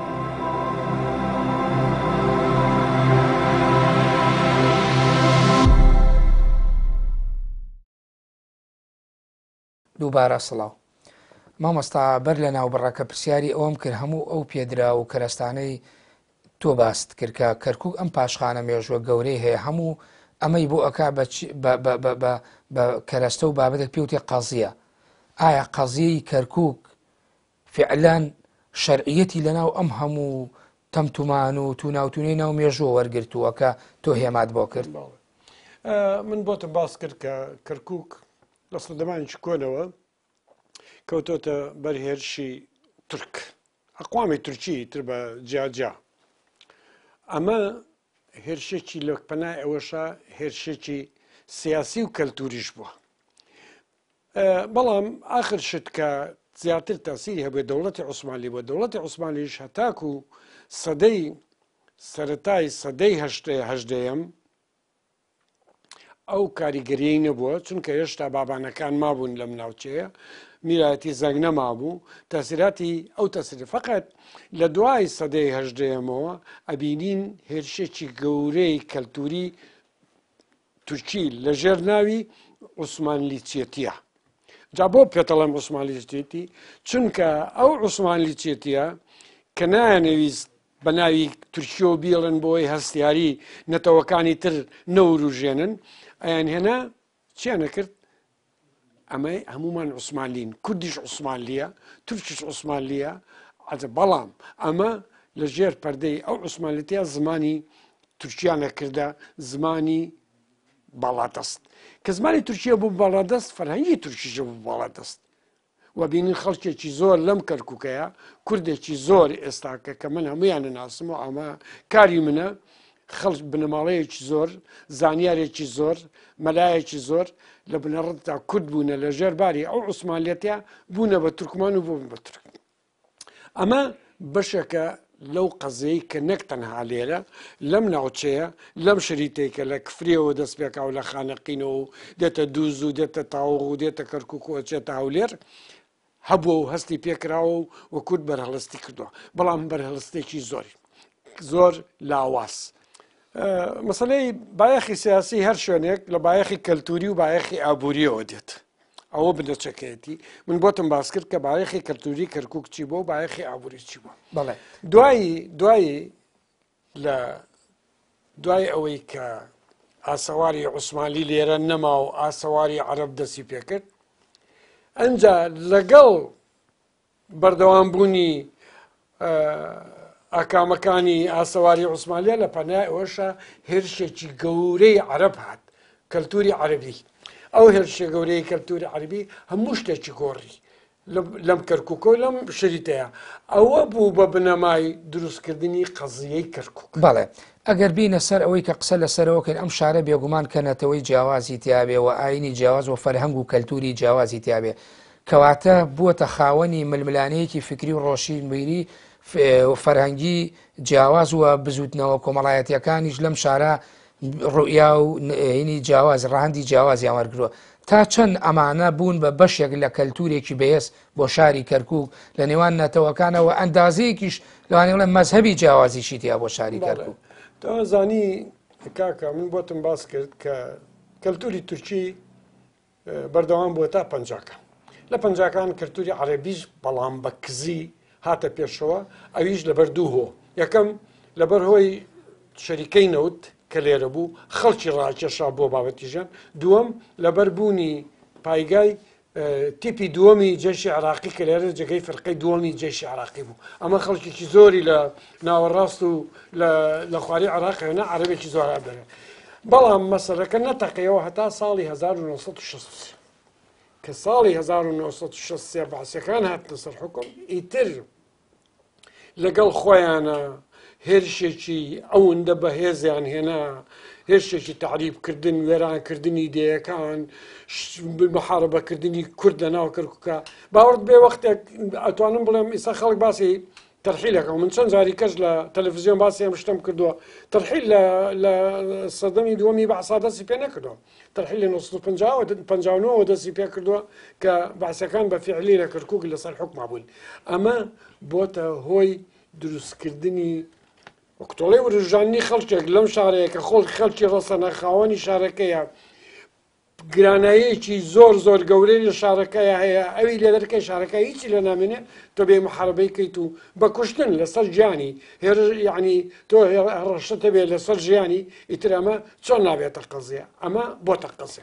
A: دووبارە سڵاو مامۆستا بەر لە ناوبڕەکە پرسیاری ئەوم کرد هەموو ئەو پێدرا و کەرەستانەی تۆ باست کرد کە کەرکووک ئەم پاشخانە مێژوە گەورەی هەیە هەموو ئەمەی بۆ ئەک بە کەرەستە و بابەتێک پێوتێ قەزیە ئایا قەزیەی کەرکووک فعلان شەرعیەتی لەناو ئەم هەموو تەمتومان و توناوتونەی ناو مێژووە وەرگرتووە کە تۆ هێمات بۆ کرد
B: من بۆتە باس کرد کە کەرکووک لە سەردەمانێکی کۆنەوە کەوتۆتە بەرهێرشی تورک ئەقوامی تورکی تر بە جیاجا ئەمە هێرشێکی لە پەنای ئەوەشە هێرشێکی سیاسی و کەلتوریش بووە بەڵام ئاخر شت کە زیاتر تاسیری هەبێت دەوڵەتی عوسمانی بووە دەوڵەتی عوسمانیش هەتاکو و سەدەی سەرەتای سەدەی هەژدەیەم ئەو کاریگەریەی نەبووە چونکە هێشتا بابانەکان مابوون لەم ناوچەیە میراەتی زەنگ نەمابوو تاسیراتی ئەو تەسری فقط لە دوای سەدەی هەژدەیەمەوە ئەبینین هێرشێکی گەورەی کەلتوری تورکی لەژێر ناوی عوسمانلیچێتیە جا بۆ پێتەڵەم عوسمانلیچێتی چونکە ئەو عوسمانلیچێتیە کە نایانەویست بە ناوی تورکیۆ بیڵن بۆی هەستیاری نەتەوەکانی تر نەوروژێنن ئەیان هێنا چیان نەکرد ئەمەی هەمومان عوسمانلین کوردیش عوسمانلیە تورکیش عوسمانلیە بەڵام ئەمە لە ژێر پەردەی ئەو عوسمانلیتیا زمانی تورکیان نەکردە زمانی باڵادەست کە زمانی تورکیە بوو باڵادەست فەرهەنگی تورکیشە بوو باڵادەست و بینین خەڵکێکی زۆر لەم کەرکووکەیە کوردێکی زۆر ئێستاکە کە من هەمویانە ناسم و ئەمە کاری منە خەڵک بنەماڵەیەکی زۆر زانیارێکی زۆر مەلایەکی زۆر لە بنەڕەتدا کورد بوونە لە ژێرباری ئەو عوسمانلیەتە بوونە بە تورکمان و بوون بە تورک ئەمە بەشێکە لەو قەزەی کە نەک تەنها لێرە لەم ناوچەیە لەم شریتێکە لە کفرێەوە دەست پێکا و لە خانەقینەوە و دێتە دووز و دێتە تاوغ و دێتە کەرکک و ئەچێتە هەولێر هەبووە و هەستی پێکراوە و وەکوت بەرهەڵستی کردووە بەڵام بەرهەڵستێکی زۆر لاواز. مەسەلەی بایەخی سیاسی هەر شوێنێک لە بایەخی کەلتوری و بایەخی ئابوووریەوە دێت. ئەوە بنەچەکەیەتی من بۆتم باس کرد کە بایەخی کەلتوری کەرکک چی بۆ و بایەخی ئابووری چی بووە.
A: بەڵێ
B: دوایی لە دوای ئەوەی کە ئاسەواری عوسمانی لێرە نەما و ئاسەواری عەرەب دەستی پێکرد ئەنجا لەگەڵ بەردەوامبوونی ئاکامەکانی ئاسەواری عوسمانیە لە پەنای ئەوەشە هێرشێکی گەورەی عەرەب هات کەلتوری عەرەبی. ئەو هێرشە گەورەی کەلتوری عەرەبی هەموو شتێکی گۆڕی لەم کەرکووکە و لەم شریتەیە ئەوە بوو بە بنەمای دروستکردنی قەزیەی کەرکووک.
A: بەڵێ ئەگەر بینە سەر ئەوەی کە قسە لەسەرەوەکەن ئەم شارە بێگومان کەنەتەوەی جیاوازی تیاابێ و ئاینی جیاواز و فەرهەنگ و کەلتوری جیاوازی تیاابێ کەواتە بووەتە خاوەنی ململانەیەکی فکری و ڕۆشنبیری فەرهەنگی جیاواز وە بزوتنەوە کۆمەڵایەتیەکانیش لەم شارە ڕوئیا و هینی جیاواز ڕاهەندی جیاوازیان وەرگرۆ تا چەند ئەمانە بوون بە بەشێک لە کەلتورێکی بەهێز بۆ شاری کەرکووک لە نێوان نەتەوەکانەوە ئەندازەیەکیش لەوانێ بڵێن مەزهەبی جیاوازیشی تیا بۆ شاری کەرکووک.
B: زانی کاکە من بۆتم باس کرد کە کەلتوری تورکی بەردەوام بووە تا پەنجاکە لە پەنجاکان کەلتوری عەرەبیش بەڵام بە کزی هاتە پێشەوە ئەویش لەبەر دوو هۆ یەکەم لەبەر هۆی شەریکەی نەوت کە لێرە بوو خەڵکی ڕاکێشا بۆ بابەتیژەن دووەم لەبەر بوونی پایگای تیپی دووەمی جێشی عراقی کە لێرە جێگەی فەرقەی دووەمی جێشی عراقی بوو ئەمە خەڵکێکی زۆری لە ناوەڕاست و لە خواری عراقیێنە عەرەبێکی زۆر بەرێ بەڵام مەسەلەکە نەتەقیەوە هەتا ساڵی 1960 کە ساڵی 1960 بەعسیەکان هاتنە سەر حکم ئیتر لەگەڵ خۆیانە هێرشێکی ئەوەندە بەهێزیان هێنا هێرشێکی تعریبکردن وێرانکردنی دەیەکان محارەبەکردنی کورد لە ناو کەرکووکە باوەڕ بێ وەختێک ئەتوانم بڵێم ئیسا خەڵک باسی تەرحیلەکە من چەند جاری کەس لە تەلەڤیزیۆن باسی ئەم شتم کردووە تەرحیل لە سەدەمی دووەمی بەعسا دەستی پێ نەکردووە تەرحیل لە 1950 دەستی پێ کردووە کە بەعسیەکان بە فیعلی لە کەرکووک لەسەر حکما بوون ئەمە بۆتە هۆی دروستکردنی وەکتۆڵی وروژانی خەڵکێک لەم شارەیە کە خەڵکی ڕەسەنە خاوەنی شارەکەیە گرانایەکی زۆر گەورەی لە شارەکەیە هەیە ئەوی لە دەرکەی شارەکە هیچی لە نامێنێ تۆ بێ محارەبەی کەیت و بە کوشتن لەسەر ژیانی یعنی تۆ ڕەشتە بێ لەسەر ژیانی ئیتر ئەمە چۆن نابێتە قەزیە ئەمە بۆتە قەزیە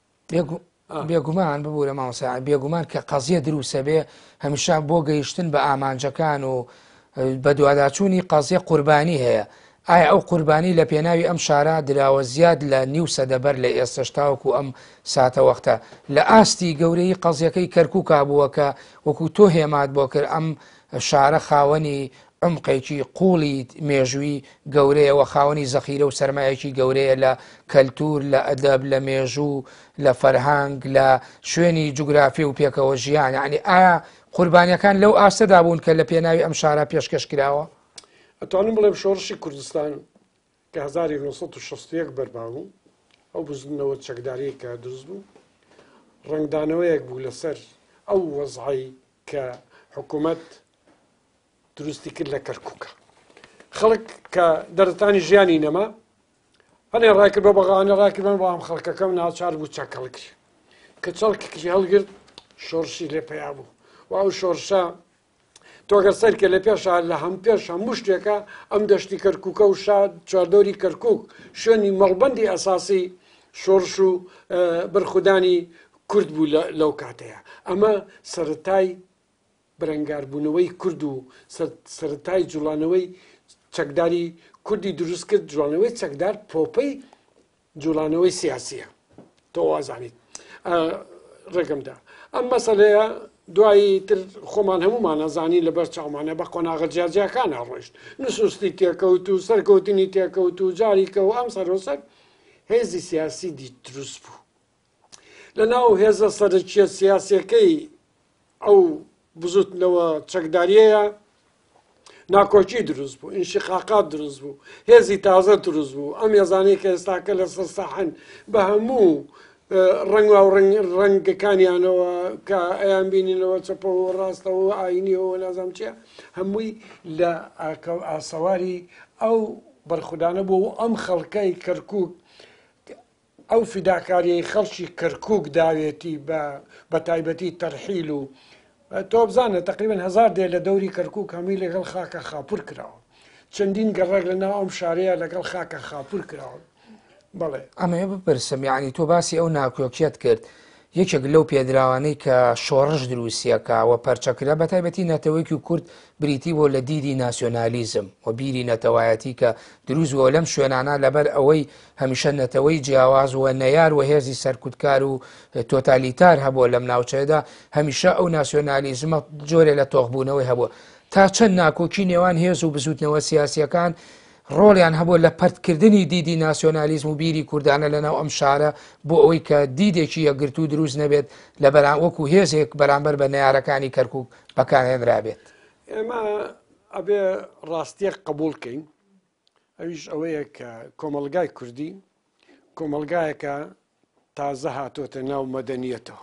A: بێگومان ببوورە مامۆستا بێگومان کە قەزیە دروسە بێ هەمیشە بۆ گەیشتن بە ئامانجەکان و بە دوواداچوونی قەزیە قوربانی هەیە ئایا ئەو قوربانی لە پێناوی ئەم شارە دراوە زیاد لە نیو سەدەبەر لە ئێستش تاوەکو ئەم ساتە وەختە لە ئاستی گەورەی قەزیەکەی کەرکووکا بووە کە وەکو تۆ هێمات بۆ کرد ئەم شارە خاوەنی عمقێکی قوڵی مێژووی گەورەیەوە خاوەنی زەخیرە و سەرمایەکی گەورەیە لە کەلتور لە ئەدەب لە مێژوو لە فەرهەنگ لە شوێنی جوگرافی و پێکەوە ژیان یعنی ئایا قوربانیەکان لەو ئاستەدا بوون کە لە پێناوی ئەم شارە پێشکەش کراوە؟
B: ئەتوانم بڵێم شۆڕشی کوردستان کە 1960 بەربابوو ئەو بزنەوە چەکداری کە دروست بوو ڕنگدانەوەیەک بوو لەسەر ئەو وەزعی کە حکوومەت دروستی کرد لە کەرکووکە خەڵک کە دەرەتانی ژیانی نەما هەنێ ڕاکرد بە بەغانە ڕاکردن بەڵام خەڵکەکەم ناچار بوو چاکەڵکری کە چەڵکێکی هەڵگرت شۆڕشی لێ پیا بوو و ئەو شۆڕشە تۆگەر سەرکە لە پێشە لە هەم پێش هەموو شتێکە ئەم دەشتی کەرکووکە و شاد چواردۆری کەرکووک شوێنی مەڵبەندی ئەساسی شۆڕش و بەرخودانی کورد بوو لەو کاتەیە ئەمە سەرەتای بەرەنگاربوونەوەی کورد و سەرەتای جوڵانەوەی چەکداری کوردی دروست کرد جوڵانەوەی چەکدار پۆپەی جوڵانەوەی سیاسیە تۆ وازانیت ڕێگەمدا ئەم مەسەلەیە دوایی تر خۆمان هەمومان نەزانی لەبەر چاومانە بە قۆناغە جیاجیەکان ڕۆیشت نوسوستی تێکەوت و سەرکەوتنی تێکەوت و جاریکە و ئەم سەرۆسەر هێزی سیاسی دی دروست بوو لە ناو هێزە سەرچیە سیاسیەکەی ئەو بزوتنەوە چەکداریەیە ناکۆچی دروست بوو، ئینشقاقات دروست بوو، هێزی تازە دروست بوو. ئەم ێزانەی کە ئێستاکە لەسەر ساحن بە هەموو ڕنگ و ڕەنگەکانیانەوە کە ئەیان بینینەوە چەپەوە ڕاستەوە ئاینیەوە نازام چیە، هەمووی لە ئاسەواری ئەو بەرخودانە بوو. ئەم خەڵکەی کەرکووک ئەو فیداکاریەی خەڵکی کەرکووک داوێتی بە تایبەتی تەرحیل و تۆ بزانە تقریبن 1000 دێ لە دەوری کەرکووک هەمووی لەگەڵ خاکە خاپور کراوە، چەندین گەڕێک لە ناو ئەم شارەیە لەگەڵ خاکە خاپور کراوە. بەڵێ
A: ئەمەیە بپرسم، یعنی تۆ باسی ئەو ناکۆکیەت کرد، یەکێک لەو پێدراوانەی کە شۆڕش دروستیەکەوە پەرچەکرا بە تایبەتی نەتەوەیکی و کورد بریتی بۆ لە دیدی ناسیۆنالیزم و بیری نەتەوایەتی کە دروستوە لەم شوێنانە لەبەر ئەوەی هەمیشە نەتەوەی جیاواز و نەیار و هێزی سەرکوتکار و تۆتالیتار هەبووە لەم ناوچەیەدا، هەمیشە ئەو ناسیۆنالیزمە جۆرێ لە تۆخبوونەوەی هەبووە. تا چەند ناکۆکی نێوان هێز و بزوتنەوە سیاسیەکان ڕۆڵیان هەبوو لە پەرتکردنی دیدی ناسیۆنالیزم و بیری کوردانە لەناو ئەم شارە بۆ ئەوەی کە دیدێکی یەکگرت و دروست نەبێت لە وەکو هێزێک بەرامبەر بە نەیارەکانی کەرکووک بەکارهێنرابێت.
B: ئێمە ئەبێ ڕاستیەک قبولکەین، ئەویش ئەوەیە کە کۆمەلگای کوردی کۆمەلگایەکە تازە هاتوۆتە ناو مەدەنیەتەوە،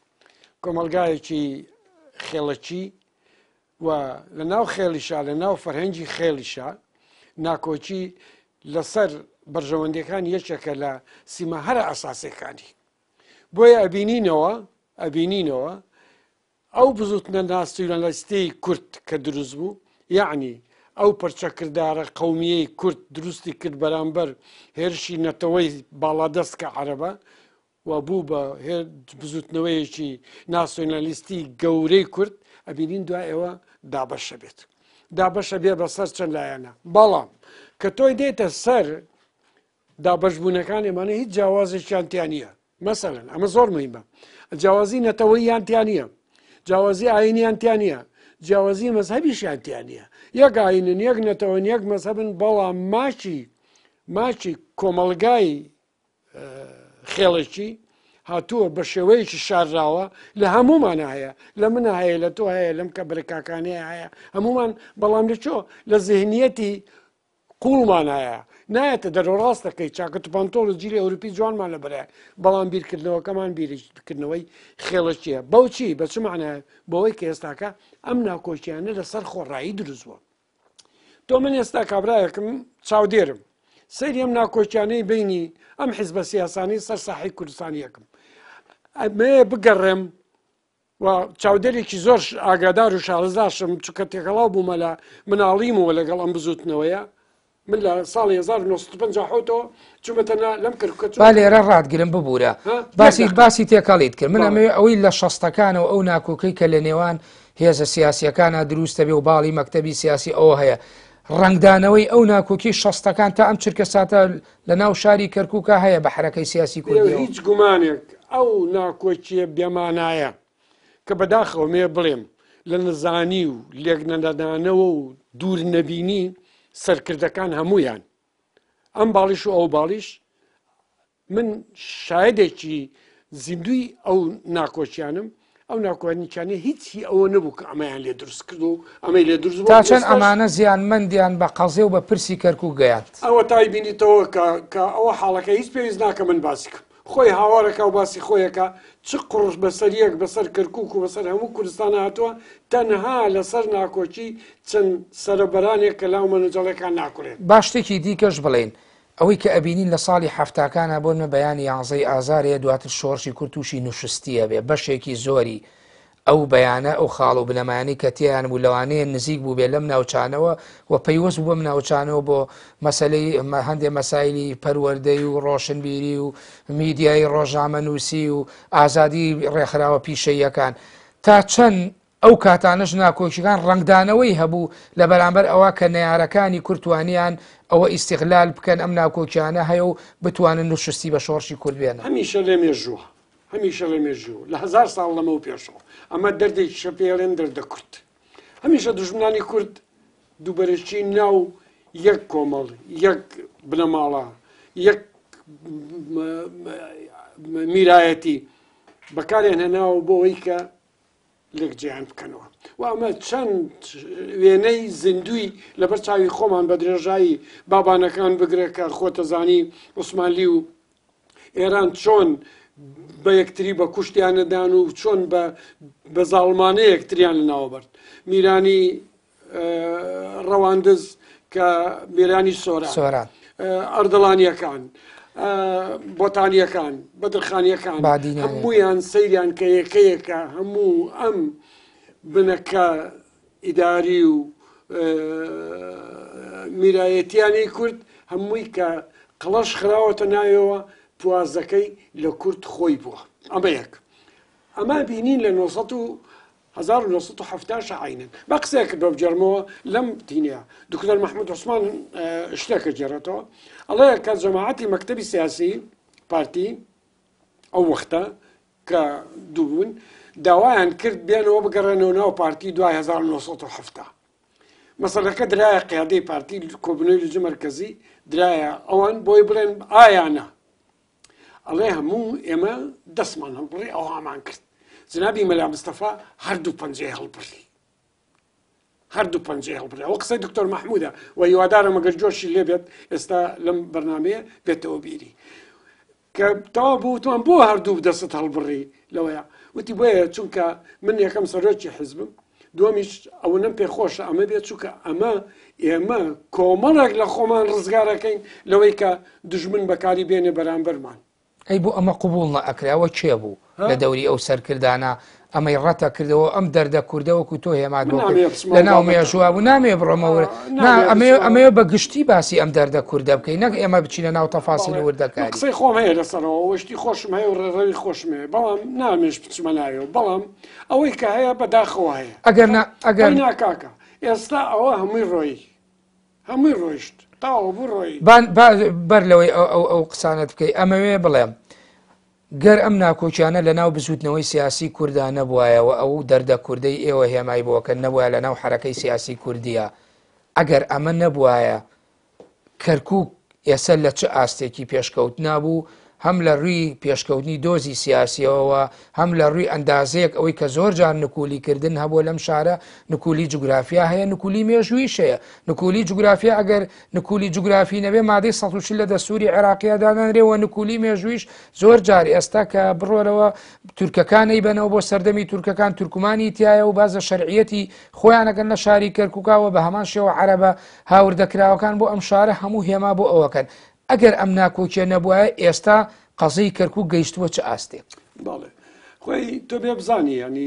B: کۆمەلگایەکی خێڵەکی و لە ناو خێڵیشا لە ناو فەرهەنگی خێڵیشا ناکۆچی لەسەر بەرژەوەندەکان یەکێکە لە سیمە هەرە ئەساسەکانی. بۆیە ئەبینینەوە ئەو بزوتنە ناسیۆنالیستەی کورد کە دروست بوو، یعنی ئەو پەرچەکردارە قەومیەی کورد دروستی کرد بەرامبەر هێرشی نەتەوەی باڵادەست کە عەرەبە و بوو بە بزوتنەوەیەکی ناسیۆنالیستی گەورەی کورد، ئەبینین دوای ئێوە دابەشە بێت. دابەشە بێ بەسەر چەند لایەنە، بەڵام کە تۆی دێتە سەر دابەشبوونەکان ئێمانە هیچ جیاوازێکیان تیان نییە. مەسەڵەن ئەمە زۆر مهمە، جیاوازی نەتەوەییان تیان نییە، جیاوازی ئاینیان تیان نییە، جیاوازی مەزهەبیشیان تیان نییە. یەک ئاینن، یەک نەتەوەن، یەک مەزهەبن، بەڵام ماچی کۆمەلگای خێڵێکی هاتووە بە شێوەیەکی شارراوە لە هەمومان هەیە، لە منە هەیە، لە تۆ هەیە، لەم کە برکاکانەیە هەیە، هەمومان، بەڵام لەچۆ لە ذهنیەتی قوڵمان هەیە، نایەتە دەرەڕاست دەکەی چاکە پانتۆڵ و جیلی ئەوروپی جوانمان لە بەرای، بەڵام بیرکردنەوەکەمان بیرکردنەوەی خێڵەکیە. بەوچی بە چ معنایە؟ بەوەی کە ئێستاکە ئەم ناکۆچیانە لەسەر خۆڕایی دروستبووە. تۆ من ئێستا کابرایەکم چاودێرم سەیری ئەم ناکۆچیانەی بینی ئەم حیزبە سیاسانی سەر ساحی کوردستان یەکم ئەمێ بگەڕێم و چاودێرێکی زۆر ئاگادار و شارەزاشم چکە تێکەڵاو بوومە لە مناڵیمەوە لەگەڵ ئەم بزوتنەوەیە. من لە ساڵی 1950 چوومەتە لەم کردکە
A: با لێرە ڕادگرم ببوورە باسی تێکەڵیت کرد. من ئەمێ ئەوەی لە شەستەکانەوە ئەو ناکۆکەی کە لە نێوان هێزە سیاسیەکانە دروستە بێ و باڵی مەکتەبی سیاسی ئەوە هەیە، ڕنگدانەوەی ئەو ناکۆکی شەستەکان تا ئەم چرکە ساتە لە ناو شاری کەرکووکە هەیە بە حرەکەی سیاسی کوردی.
B: هیچ گومانێک ئەو ناکۆچیە بێمانایە کە بەداخەوە مێ بڵێم لە نزانی و لێکنەدانەوە و دوور نەبینی سەرکردەکان هەمویان ئەم باڵیش و ئەو باڵیش من شایدێکی زیندوی ئەو ناکۆچیانم. ئەو ناکۆنیچانە هیچی ئەوە نەبوو کە ئەمەیان لێ دروست کرد و ئەمەی لێ دروست
A: تا چەند ئەمانە زیانمەندیان بە قەزێ و بە پرسی کەرکووک گەیاند.
B: ئەوە تای بینیتەوە کە ئەوە حاڵەکە هیچ پێویست ناکە من باسی کەم، خۆی هاوارەکە و باسی خۆیەکە چ قڕش بەسەر یەک بەسەر کەرکووک و بەسەر هەموو کوردستان هاتووە تەنها لەسەر ناکۆچی چەند سەرەبەرانێک کە لاو مەنەجەڵەکان ناکورێت.
A: با شتێکی دیکەش بڵێن ئەوەی کە ئەبینین لە ساڵی هەفتاکانە بۆنمە بەیانی 11 ئازارەیە دواتر شۆڕشی کورد تووشی نوشستیە بێ بەشێکی زۆری ئەو بەیانە ئەو خاڵ و بنەمانی کە تیان بوو لەوانەیە نزیک بوو بێ لەم ناوچانەوە و پەیوەست بوو بەم ناوچانەوە بۆ مەسەلەی هەندێک مەسایلی پەروەردەی و ڕۆشنبیری و میدیای ڕۆژنامەنووسی و ئازادی ڕێکخراوە پیشەییەکان تا چەند ئەو کاتانەش ناکۆچیەکان ڕنگدانەوەی هەبوو لە بەرامبەر ئەوە کە نەیارەکانی کورتوانیان ئەوە ئیستیغلال بکەن ئەم ناکۆچیانە هەیە و بتوانن نوشستی بە شۆڕشی کورد بێنن.
B: هەمیشە لێ مێژووە، هەمیشە لە مێژوو لە 1000 ساڵ لەمە و پێشەوە ئەمە دەردێکی شەپێڵێن دەردە کورد. هەمیشە دوژمنانی کورد دووبەرشی ناو یەک کۆمەڵ، یەک بنەماڵە، یەک میرایەتی بەکارێن هێناوە بۆ ئەوەی کە لێکجیان بکەنەوە. و ئەمە چەند وێنەی زیندوی لەبەر چاوی خۆمان بە درێژایی بابانەکان بگرێت کە خۆتەزانی عوسمانلی و ئێران چۆن بە یەکتری بە کوشتیانەدان و چۆن بە زاڵمانە یەکتریان لەناوبرد. میرانی ڕەواندز کە میرانی سۆران ئەردەڵانیەکان بۆتانیەکان بەدرخانیەکان هەموویان سەیریان کە یەکەیەکە هەموو ئەم بنەکە ئیداری و میرایەتیانی کورد هەمووی کە قڵەش خراوەتە ناوێەوە پوازەکەی لە کورد خۆی بووە. ئەمە یەک ئەمە بینین لە 1970 عینن بە قسەیەکە بە بجەرمەوە لەم تینەیە دکتۆر محمود عوسمان شتێکە جێڕێتەوە ئەڵێ کە جەماعەتی مەکتەبی سیاسی پارتی ئەو وەختە کە دوو بوون داوایان کرد بێنەوە بگەڕێنەوە ناو پارتی دوای 1970 مەسەلەکە درایە قیادەی پارتی کۆبنەوەی لوجە مەرکەزی درایە ئەوان بۆی بڵێن ئایانە ئەڵێ هەموو ئێمە دەستمان هەڵبڕی ئەو هامان کرد جنابی مەلا مستەفا هەردوو پەنجەی هەڵبڕی هەردوو پەنجەی هەڵبڕی ئەوە قسەی دکتۆر مەحموودە و هیوادارم ئەگەر جۆشی لێ بێت ئێستا لەم بەرنامەیە بێتەوە بیری کە تەوا بووتوان بۆ هەردوو دەست هەڵبڕی لەوەیە وتی بۆیە چونکە من یەکەم سەرۆکی حیزبم دووەمیش ئەوەنەم پێخۆشە ئەمە بێت چونکە ئێمە کۆمەڵێک لە خۆمان ڕزگارەکەین لەوەی کە دژمن بەکاری بێنێ بەرامبەرمان.
A: ئەی بۆ ئەمە قوبوڵ نەئەکراوە کێ بوو لە دەوری ئەو سەرکردانە ئەمەی ڕەتە کردەوە ئەم دەردە کوردەوەکو تۆ هێمات لە ناو مێژووا بوو نامێ بڕۆمەوە ئەمەوە بە گشتی باسی ئەم دەردە کوردە بکەین نەک ئێمە بچینە ناو تەفاسیل وردەکاری
B: قسەی خۆم هەیە لەسەرەوە وشتی خۆشم هەیە و ڕێڕەوی خۆشم هەیە بەڵام نامێش بچمە ناوێەوە بەڵام ئەوەی کە هەیە بەداخەوە هەیە
A: ئەگەر
B: ناکاکە ئێستا ئەوە هەمووی ڕۆی هەمووی ڕۆیشت تاوە بوو ڕۆی
A: بەر لەوەی ئەو قسانت بکەی ئەمەوێ بڵێم گەر ئەم ناکۆچیانە لە ناو بزوتنەوەی سیاسی کووردا نەبووایەوە ئەو دەردە کوردەی ئێوە هێمای بووەکە نەبووە لە ناو حرەکەی سیاسی کوردیە ئەگەر ئەمە نەبووایە کەرکووک ئێستا لە چ ئاستێکی پێشکەوت نابوو هەم لە ڕووی پێشکەوتنی دۆزی سیاسیەوە هەم لە ڕووی ئەندازەیەک ئەوەی کە زۆر جار نکولیکردن هەبووە لەم شارە نکولی جوگرافیا هەیە نکولی مێژوویش هەیە نکولی جوگرافیا ئەگەر نکولی جوگرافی نەبێ مادەی 140 لە دەستوری عێراقیە دانرێەوە نکولی مێژوویش زۆر جار ئێستا کە بڕۆرەوە تورکەکانی بنەوە بۆ سەردەمی تورکەکان تورکمانی تایە و بازە شەرعیەتی خۆیانەگەن لە شاری کەرکووکاوە بە هەمان شێوە عەرەبە هاوردەکراوەکان بۆ ئەم شارە هەموو هێما بۆ ئەوەکەن ئەگەر ئەم ناکۆکیە نەبووە ئێستا قەزەی کەرکووک گەیشتووە چه ئاستێک
B: باڵێ خۆی تۆ بێ بزانی ینی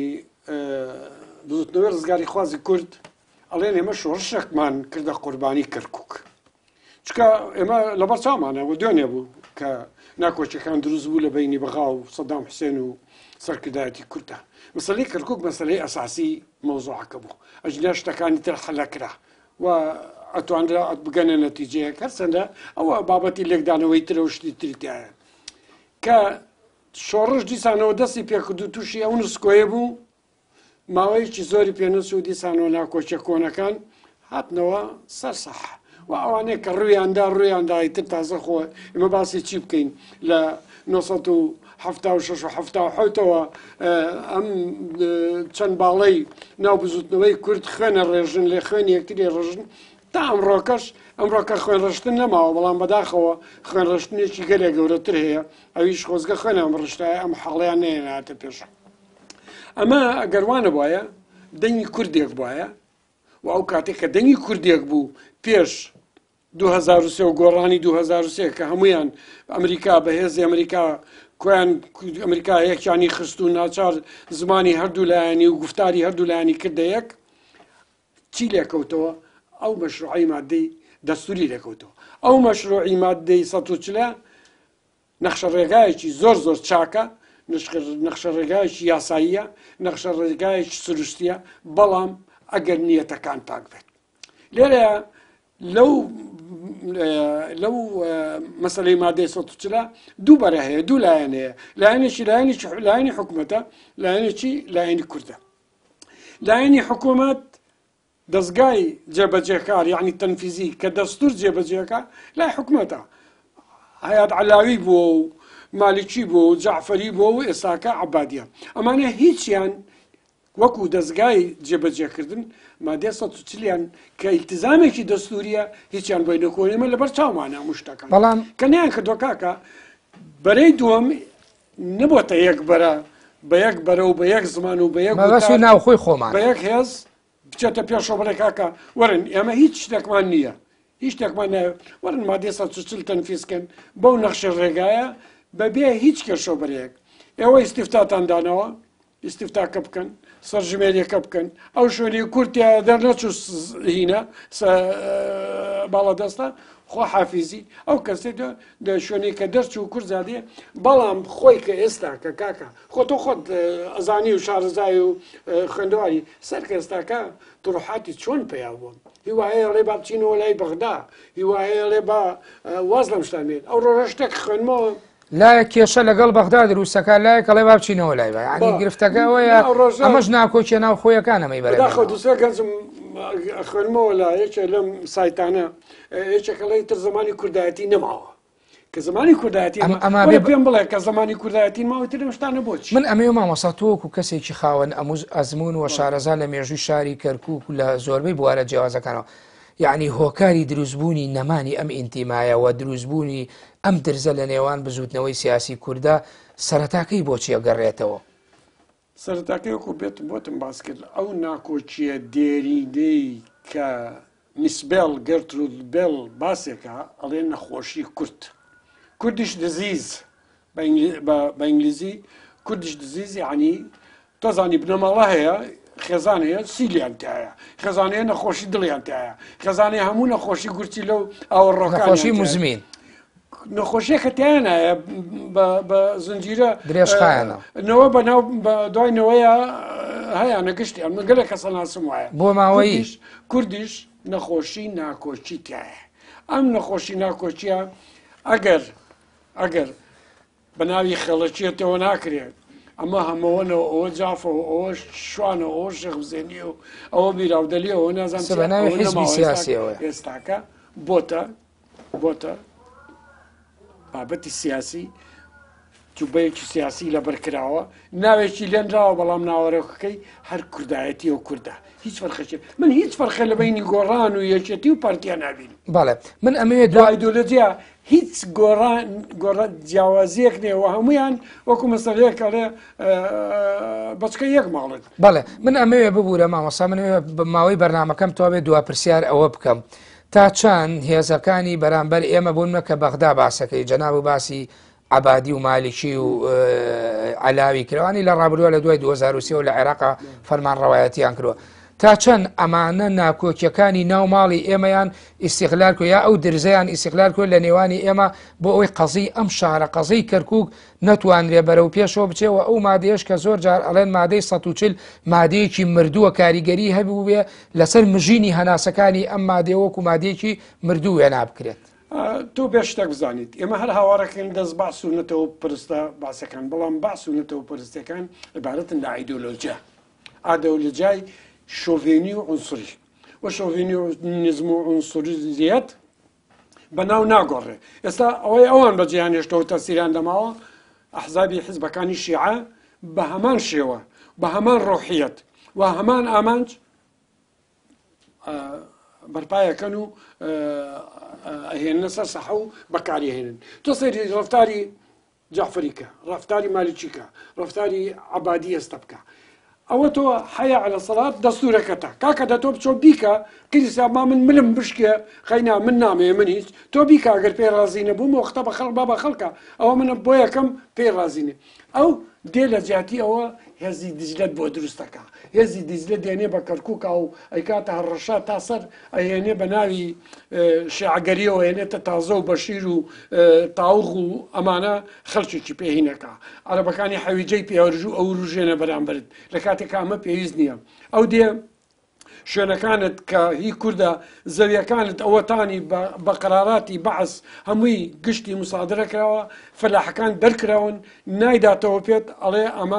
B: بزوتنەوەی ڕزگاری خوازی کورد ئەڵێن ئێمە شۆڕشێکمان کردە قوربانی کەرکووک چکە ئێمە لەبەر چامانەوە دوێنێ بوو کە ناکۆچەکان دروست بوو لە بینی بەغا و سەدام حوسێن و سەرکردایەتی کوردە مەسەلەی کەرکووک مەسەلەی ئەساسی مەوزوعەکە بوو ئەجنا شتەکانی تر حەلەکرا و ئەتوانرا بگەنە نەتیجەیەک هەرچەندە ئەوە بابەتی لێکدانەوەی ترە و شتی تریتایە کە شۆڕش دیسانەوە دەستی پێکرد و تووشی ئەو نسکۆیە بوو ماوەیەکی زۆری پێنەچ و دیسانەوە ناکۆچە کۆنەکان هاتنەوە سەرسەح و ئەوانەیە کە ڕوویاندایتر تازە خۆ ئێمە باسی چی بکەین لە 1976ەوە ئەم چەند باڵەی ناو بزوتنەوەی کورد خوێنە ڕێژن لێ خوێن یەکتری ڕژن تا ئەمڕۆکە خوێن ڕشتن نەماوە بەڵام بەداخەوە خوێن ڕشتنێکی گەلێک گەورەتر هەیە ئەویش خۆزگە خوێن ئەم ڕشتایە ئەم حەڵەیان نێناتە پێش ئەمە ئەگەروانە بواە دەنگی کوردێک بواە و ئەو کاتێک کە دەنگی کوردێک بوو پێش 2003 و گۆڕانی 2003 کە هەمویان ئەمریکا بەهێزی ئەمریکا کۆیان ئەمریکا یەکیانی خست و ناچار زمانی هەردوو لایەنی و گفتاری هەردوو لایەنی کردە یەک چی لێکەوتەوە ئەو مەشروعی مادەی دەستوری لێکەوتەوە ئەو مەشروعی مادەی 140 نەخشە ڕێگایەکی زۆر چاکە نەخشە ڕێگایەکی یاساییە نەخشە ڕێگایەکی سروشتیە بەڵام ئەگەر نیەتەکان پاک بێت لێرەیە لەو مەسەلەی مادەی 140 دوو بەرە هەیە دوو لایەن هەیە لایەنی حکوومەتە لایەنی کوردە لایەنی حکوومەت دەستگای جێبەجێکار یعنی تەنفیزی کە دەستور جێبەجێەکە لای حکوومەتە هەیات عەلاوی بووە و مالیکی بووە و جەعفەری بووە و ئێستاکە عەبادیە ئەمانە هیچیان وەکو دەستگای جێبەجێکردن مادەی 140 کە ئیلتزامێکی دەستوریە هیچیان بۆی نەکۆنیمە لەبەر چاومانە هەموو شتەکان
A: بەڵام
B: کە نیان کردووە کاکە بەرەی دووەم نەبووەتە یەک بەرە بە یەک بەرە و بە یەک زمان و بە یەک
A: بەبەشی ناوخۆی خۆمان
B: بە یەک هێز بچێتە پێشەوە بڵێ کاکە وەرن ئێمە هیچ شتێکمان نییە هیچ شتێکمان نایە وەرن مادەی 140 تەنفیزکەن بەو نەخشە ڕێگایە بەبێ هیچ کێشەوبەرێک ئێوە ئیستیفتاتان دانەوە ئیستیفتاکە بکەن سەرژمێریەکە بکەن ئەو شوێنی کورتیا دەرنەچوو هینە باڵە دەستە خۆ حافیزی ئەو کەسێ شوێنی کە دەرچوو کورد زادێ بەڵام خۆی کە ئێستا کە کاکە خۆ خۆت ئەزانی و شارەزای و خوێندەواری سەر کە ئێستاکە تڕحاتی چۆن پێیا بوون هیوایە ڕێ با بچینەوە لای بەغدا هیوایە ڕێ بە واز لەم شتامێت ئەو ڕۆژە شتێک خوێنمەوە
A: لایە کێشە لەگەڵ بەغدا دروستەکە لایە کەڵێ با بچینەوە لای بە ینی گرفتەکەەوەیە ئەمەش ناکۆچیە ناو خۆیەکانەمەی
B: بەداخە دووسێ گەنجم خوێنمەوە لە یەکێ لەم سایتانە یەکێکەڵی تر زمانی کوردایەتی نەماوە کە زمانی کوردایەتی پێم بڵێ کە زمانی کوردایەتی ماوەتی لەم شتانە بۆچی
A: من ئەمێ مامۆستا تۆکو کەسێکی خاوەن ئەزمون و شارەزا لە مێژووی شاری کەرکووک و لە زۆربەی بوارە جیاوازەکانەوە یعنی هۆکاری دروستبوونی نەمانی ئەم ئینتیمایە و دروستبوونی ئەم درزە لە نێوان بزوتنەوەی سیاسی کووردا سەرەتاکەی بۆچیە گەڕێتەوە
B: سەرەتاکەی وەکو بۆتم باس کرد ئەو ناکۆچیە دێرینەی کە میسبێڵ گەرترود بێڵ باسێکە ئەڵێ نەخۆشی کورد کوردیش دزیز بە ئینگلیزی کوردیش دزیز یعنی تۆزانی بنەماڵە هەیە خێزان هەیە سیلیان تایە خێزانەیە نەخۆشی دڵیان تایە خێزانەیە هەموو نەخۆشی گورچی لەو ئاوەڕۆکانی
A: مزمین
B: نەخۆشیەکە تیانایە بە زنجیرە
A: درێژخایەنەوە
B: بە دوایەوەیە هەیە نەگەشتیان مەگەلە کەسە ناسم وایە
A: بۆ ماوەی
B: کوردیش نەخۆشی ناکۆچی تایە ئەم نەخۆشی ناکۆچیە ئەگەر بە ناوی خەڵەکیێتەوە ناکرێت ئەمە هەمەوەنەوە ئەوە جافەوە ئەوە شوانە ئەوە شەخزێنی و ئەوە بیراودەلیەوە
A: نازانسیاسیەوە
B: ئێستاکە بۆتە بابەتی سیاسی جوبەیەکی سیاسی لەبەرکراوە ناوێکی لێنراوە بەڵام ناوەڕێکەکەی هەر کوردایەتی و کووردە هیچ فەرخەچێت من هیچ فەرخە لە بینی گۆڕان و یەکێتی و پارتیا نابین
A: بەڵێ من ئەمەوێت
B: دوایدۆلەجیا هیچ گۆڕان جیاوازیەک نێەوە هەمویان وەکو مەسەلەیەکەڵێ بەچکە یەک ماڵێت
A: بەڵێ من ئەمەوێ ببوورە مامۆستا منەوێ ماوەی بەرنامەکەم توابێت دوا پرسیار ئەوە بکەم تا چەند هێزەکانی بەرامبەر ئێمە بوونمە کە بەغدا باسەکەی جەناب و باسی عبادی و مالیکی و علاوی کردوانی لە ڕابردووە لە دوای 2023 لە عێراقا فەرمان ڕەوایەتیان کردووە تا چەند ئەمانە ناکۆکیەکانی ناو ماڵی ئێمەیان ئیسیغلال کرد یا ئەو درزەیان ئیسیغلال کرد لە نێوانی ئێمە بۆ ئەوەی قەزی ئەم شارە قەزەی کەرکووک نەتوانرێ بەرەو پێشەوە بچێەوە ئەو مادەیەش کە زۆر جار ئەڵێن مادەی 140 مادەیەکی مردووە کاریگەری هەبوو بێ لەسەر مژینی هەناسەکانی ئەم مادەوەکو مادەیەکی مردوو وێ نابکرێت
B: تۆ بێ شتێک بزانیت ئێمە هەر هاوارەکەن دەست باس و نەتەوە پرستە باسەکان بەڵام باس و نەتەوە پرستەکان عبارەتن لە ئایدۆلۆجیا ئادەولەجای شۆڤێنی و عنسوری و شۆڤێنی و نزم و عنسوریەت بەناو ناگۆڕێ ئێستا ئەوەی ئەوان بەجیان هێشتەوە تەسیران دەماوە ئەحزابی حیزبەکانی شیعە بە هەمان شێوە بە هەمان ڕۆحیەت و هەمان ئامانج بەرپایەکەن و ئەهێنە سەر سەحە و بەکاریهێنن تۆ سەیری ڕەفتاری جعفەریکە ڕەفتاری مالیچیکە ڕەفتاری عەبادی ئێستا بکە ئەوە تۆ حەیە عەلە سەڵات دەستوورەکەتە کاکە دە تۆ بچۆ بیکە کلیسا من ملم بشکێ خەینا من نامێ من هیچ تۆ بیکە ئەگەر پێ رازی نەبووم وەختە بە خەڵک با بە خەڵکە ئەوە منە بۆ یەکەم پێ رازینێ ئەو دێ لە جیاتی ئەوە هێزی دیجلەت بۆ دروستەکە هێزی دیجلە دێنێ بە کەرکووکە و ئەیکاتە هەڕەشە تا سەر ئەهێنێ بە ناوی شیعەگەریەوە هێنێتە تازە و بەشیر و تاوغ و ئەمانە خەڵکێکی پێهینەکە عەرەبەکانی حەویجەی پێوەرژوو ئەو ڕژێنە بەرامبرت لە کاتێکە ئەمە پێویست نییە ئەو دێ شوێنەکانت کە هی کووردە زەویەکانت ئەوەتانی بە قەراراتی بەعس هەمووی گشتی مسادرەکراوە فەلاحەکان دەرکراون نایداتەوە پێت ئەڵێ ئەمە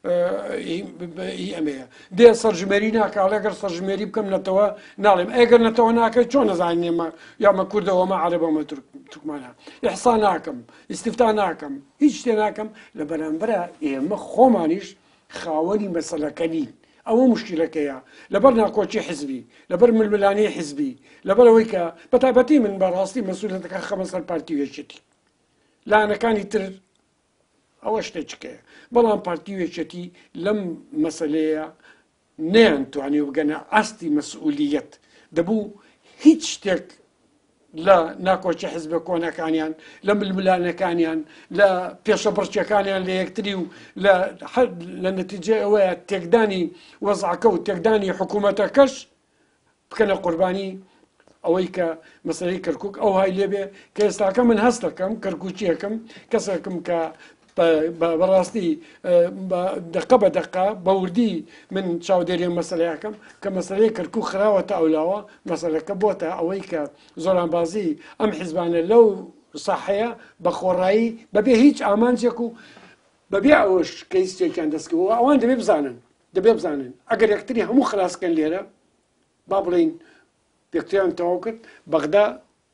B: ئەمەیە دێ سەرژمێری ناکە ئەڵێگەر سەرژمێری بکەم نەتەوە ناڵێم ئەگەر نەتەوە ناکەی چۆن نەزانێمە یامە کوردەوەمە عەرەبەمە تورکمانە ئیحسا ناکەم ئیستیفتا ناکەم هیچ شتێ ناکەم لە بەرامبەرە ئێمە خۆمانیش خاوەنی مەسەلەکە نین ئەوە مشکلەکەیە لەبەر ناکۆچی حزبی لەبەر ململانەی حزبی لەبەرەوەی کە بەتابەتی من بەڕاستی مەسئولەتەکە خەمە سەر پارتی وێچێتی لایەنەکانی تر ئەوە شتێکەیە بەڵام پارتی وێچەتی لەم مەسلەیە نەیانتوانی بگەنە ئاستی مەسئولیەت دەبوو هیچ شتێک لە ناکۆچی حزبە کۆنەکانیان لە ململانەکانیان لە پێشە بڕچەکانیان لە یەکتری و لە نەتیجە ئەوەیە تێکدانی وەزعەکە و تێکدانی حکوومەتەکەش بکەنە قوربانی ئەوەی کە مەسەلەی کەرکووک ئەو های لێبێ کە ئێستاکە من هەست دەکەم کەرکووچیەکەم کەسێکم کە بەڕاستی دقە بە دقە بەوردی من چاودێری مەسەلەیەکەم کە مەسەلەی کەرکووک خراوەتە ئەولاوە مەسەلەکە بۆتە ئەوەی کە زۆرانبازی ئەم حیزبانە لەو ساحەیە بە خۆڕایی بەبێ هیچ ئامانجێک و بەبێ ئەوەش کە هیچێکیان دەستکەوە ئەوان دەبێ بزانن ئەگەر یەکتری هەموو خلاصکەن لێرە با بڵین یەکتریان تەواو کرد بەغدا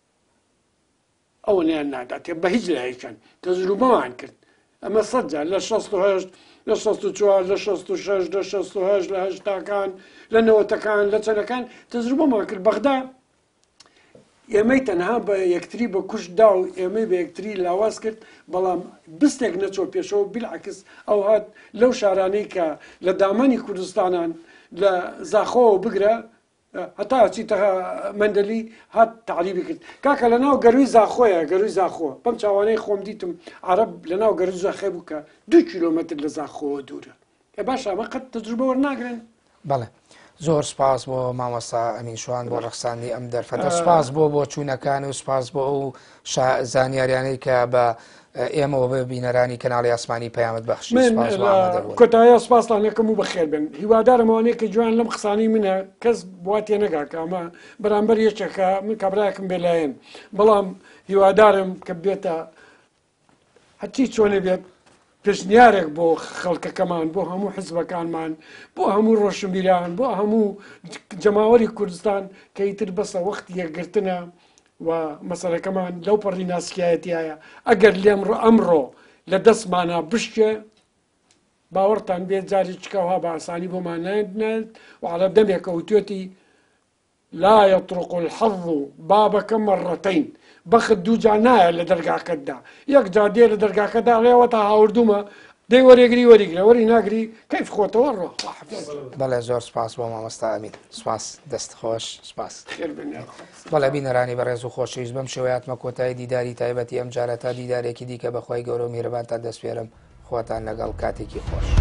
B: ئەوە نیان نادات بە هیچ لایەکان تەجروبەمان کرد ئەمە سەدجار لە 68 لە 64 لە 66 لە 68 لە هەشتاکان لە نەوەتەکان لە چەندەکان تەجروبەمان کرد بەغدا ئێمەی تەنها بە یەکتری بە کوشتدا و ئێمەی بە یەکتری لاواز کرد بەڵام بستێک نەچۆ پێشەوە بیلعکس ئەو هات لەو شارانەی کە لە دامەنی کوردستانان لە زاخۆوە بگرە هەتا چیتە مەندەلی هات تعریبی کرد کاکە لە ناو گەروی زاخۆیە گەروی زاخۆ بەم چاوانەی خۆم دیتم عەرەب لە ناو گەروی زاخێ بوو کە 2 کیلۆمەتر لە زاخۆوە دوورە باش ئەمە قەت تەجروبە وەرناگرن
A: بەڵێ زۆر سپاس بۆ مامۆستا ئەمین شوان بۆ ڕەخساندنی ئەم دەرفەتە سپاس بۆ چوونەکان و سپاس بۆ ئەو زانیاریانەی کە بە ئێمەوە بە بینەرانی کەناڵی ئاسمانی پەیامت بەخشی
B: کۆتایە سپاسلانەکەم و بەخێر بن هیوادارمەوانەیە کە جوان لەم قسانی منە کەس بواتێ نەگاکە ئەمە بەرامبەر یەکێکە من کابراایەکم بێلایەن بەڵام هیوادارم کە بێتە هەچی چۆنێ بێت پێشنیارێک بۆ خەڵکەکەمان بۆ هەموو حزبەکانمان بۆ هەموو ڕۆشنبیران بۆ هەموو جەماوەری کوردستان کە ئیتر بەسە وەختی یەکگرتنە و مەسەلەکەمان لەو پەڕی ناسکایەتیایە ئەگەر لێم ئەمڕۆ لە دەستمانە بشکێ باوەڕتان بێت جاری چکەوها بە ئاسانی بۆمان نێت و عەرەب دەمێکە وتوێتی لا يطرق الحظ بابەکە مەڕەتەین بەخت دوو جا نایە لە دەرگاکەتدا یەک جا دێ لە دەرگاکەدا ڕێوە تا هاوردومە دەی وەرێگری وەریگرە وەری ناگری کەیف خۆتەوە ڕۆ
A: بەڵێ زۆر سپاس بۆ مامۆستا ئەمین سپاس دەستخۆش سپاس بەڵێ بینەرانی بەڕێز و خۆشەویست بەم شێوەیەتمە کۆتایی دیداری تایبەتی ئەم جارە تا دیدارێکی دیکە بەخوای گەورە و میهرەبانتان دەسپێرم خواتان لەگەڵ کاتێکی خۆش.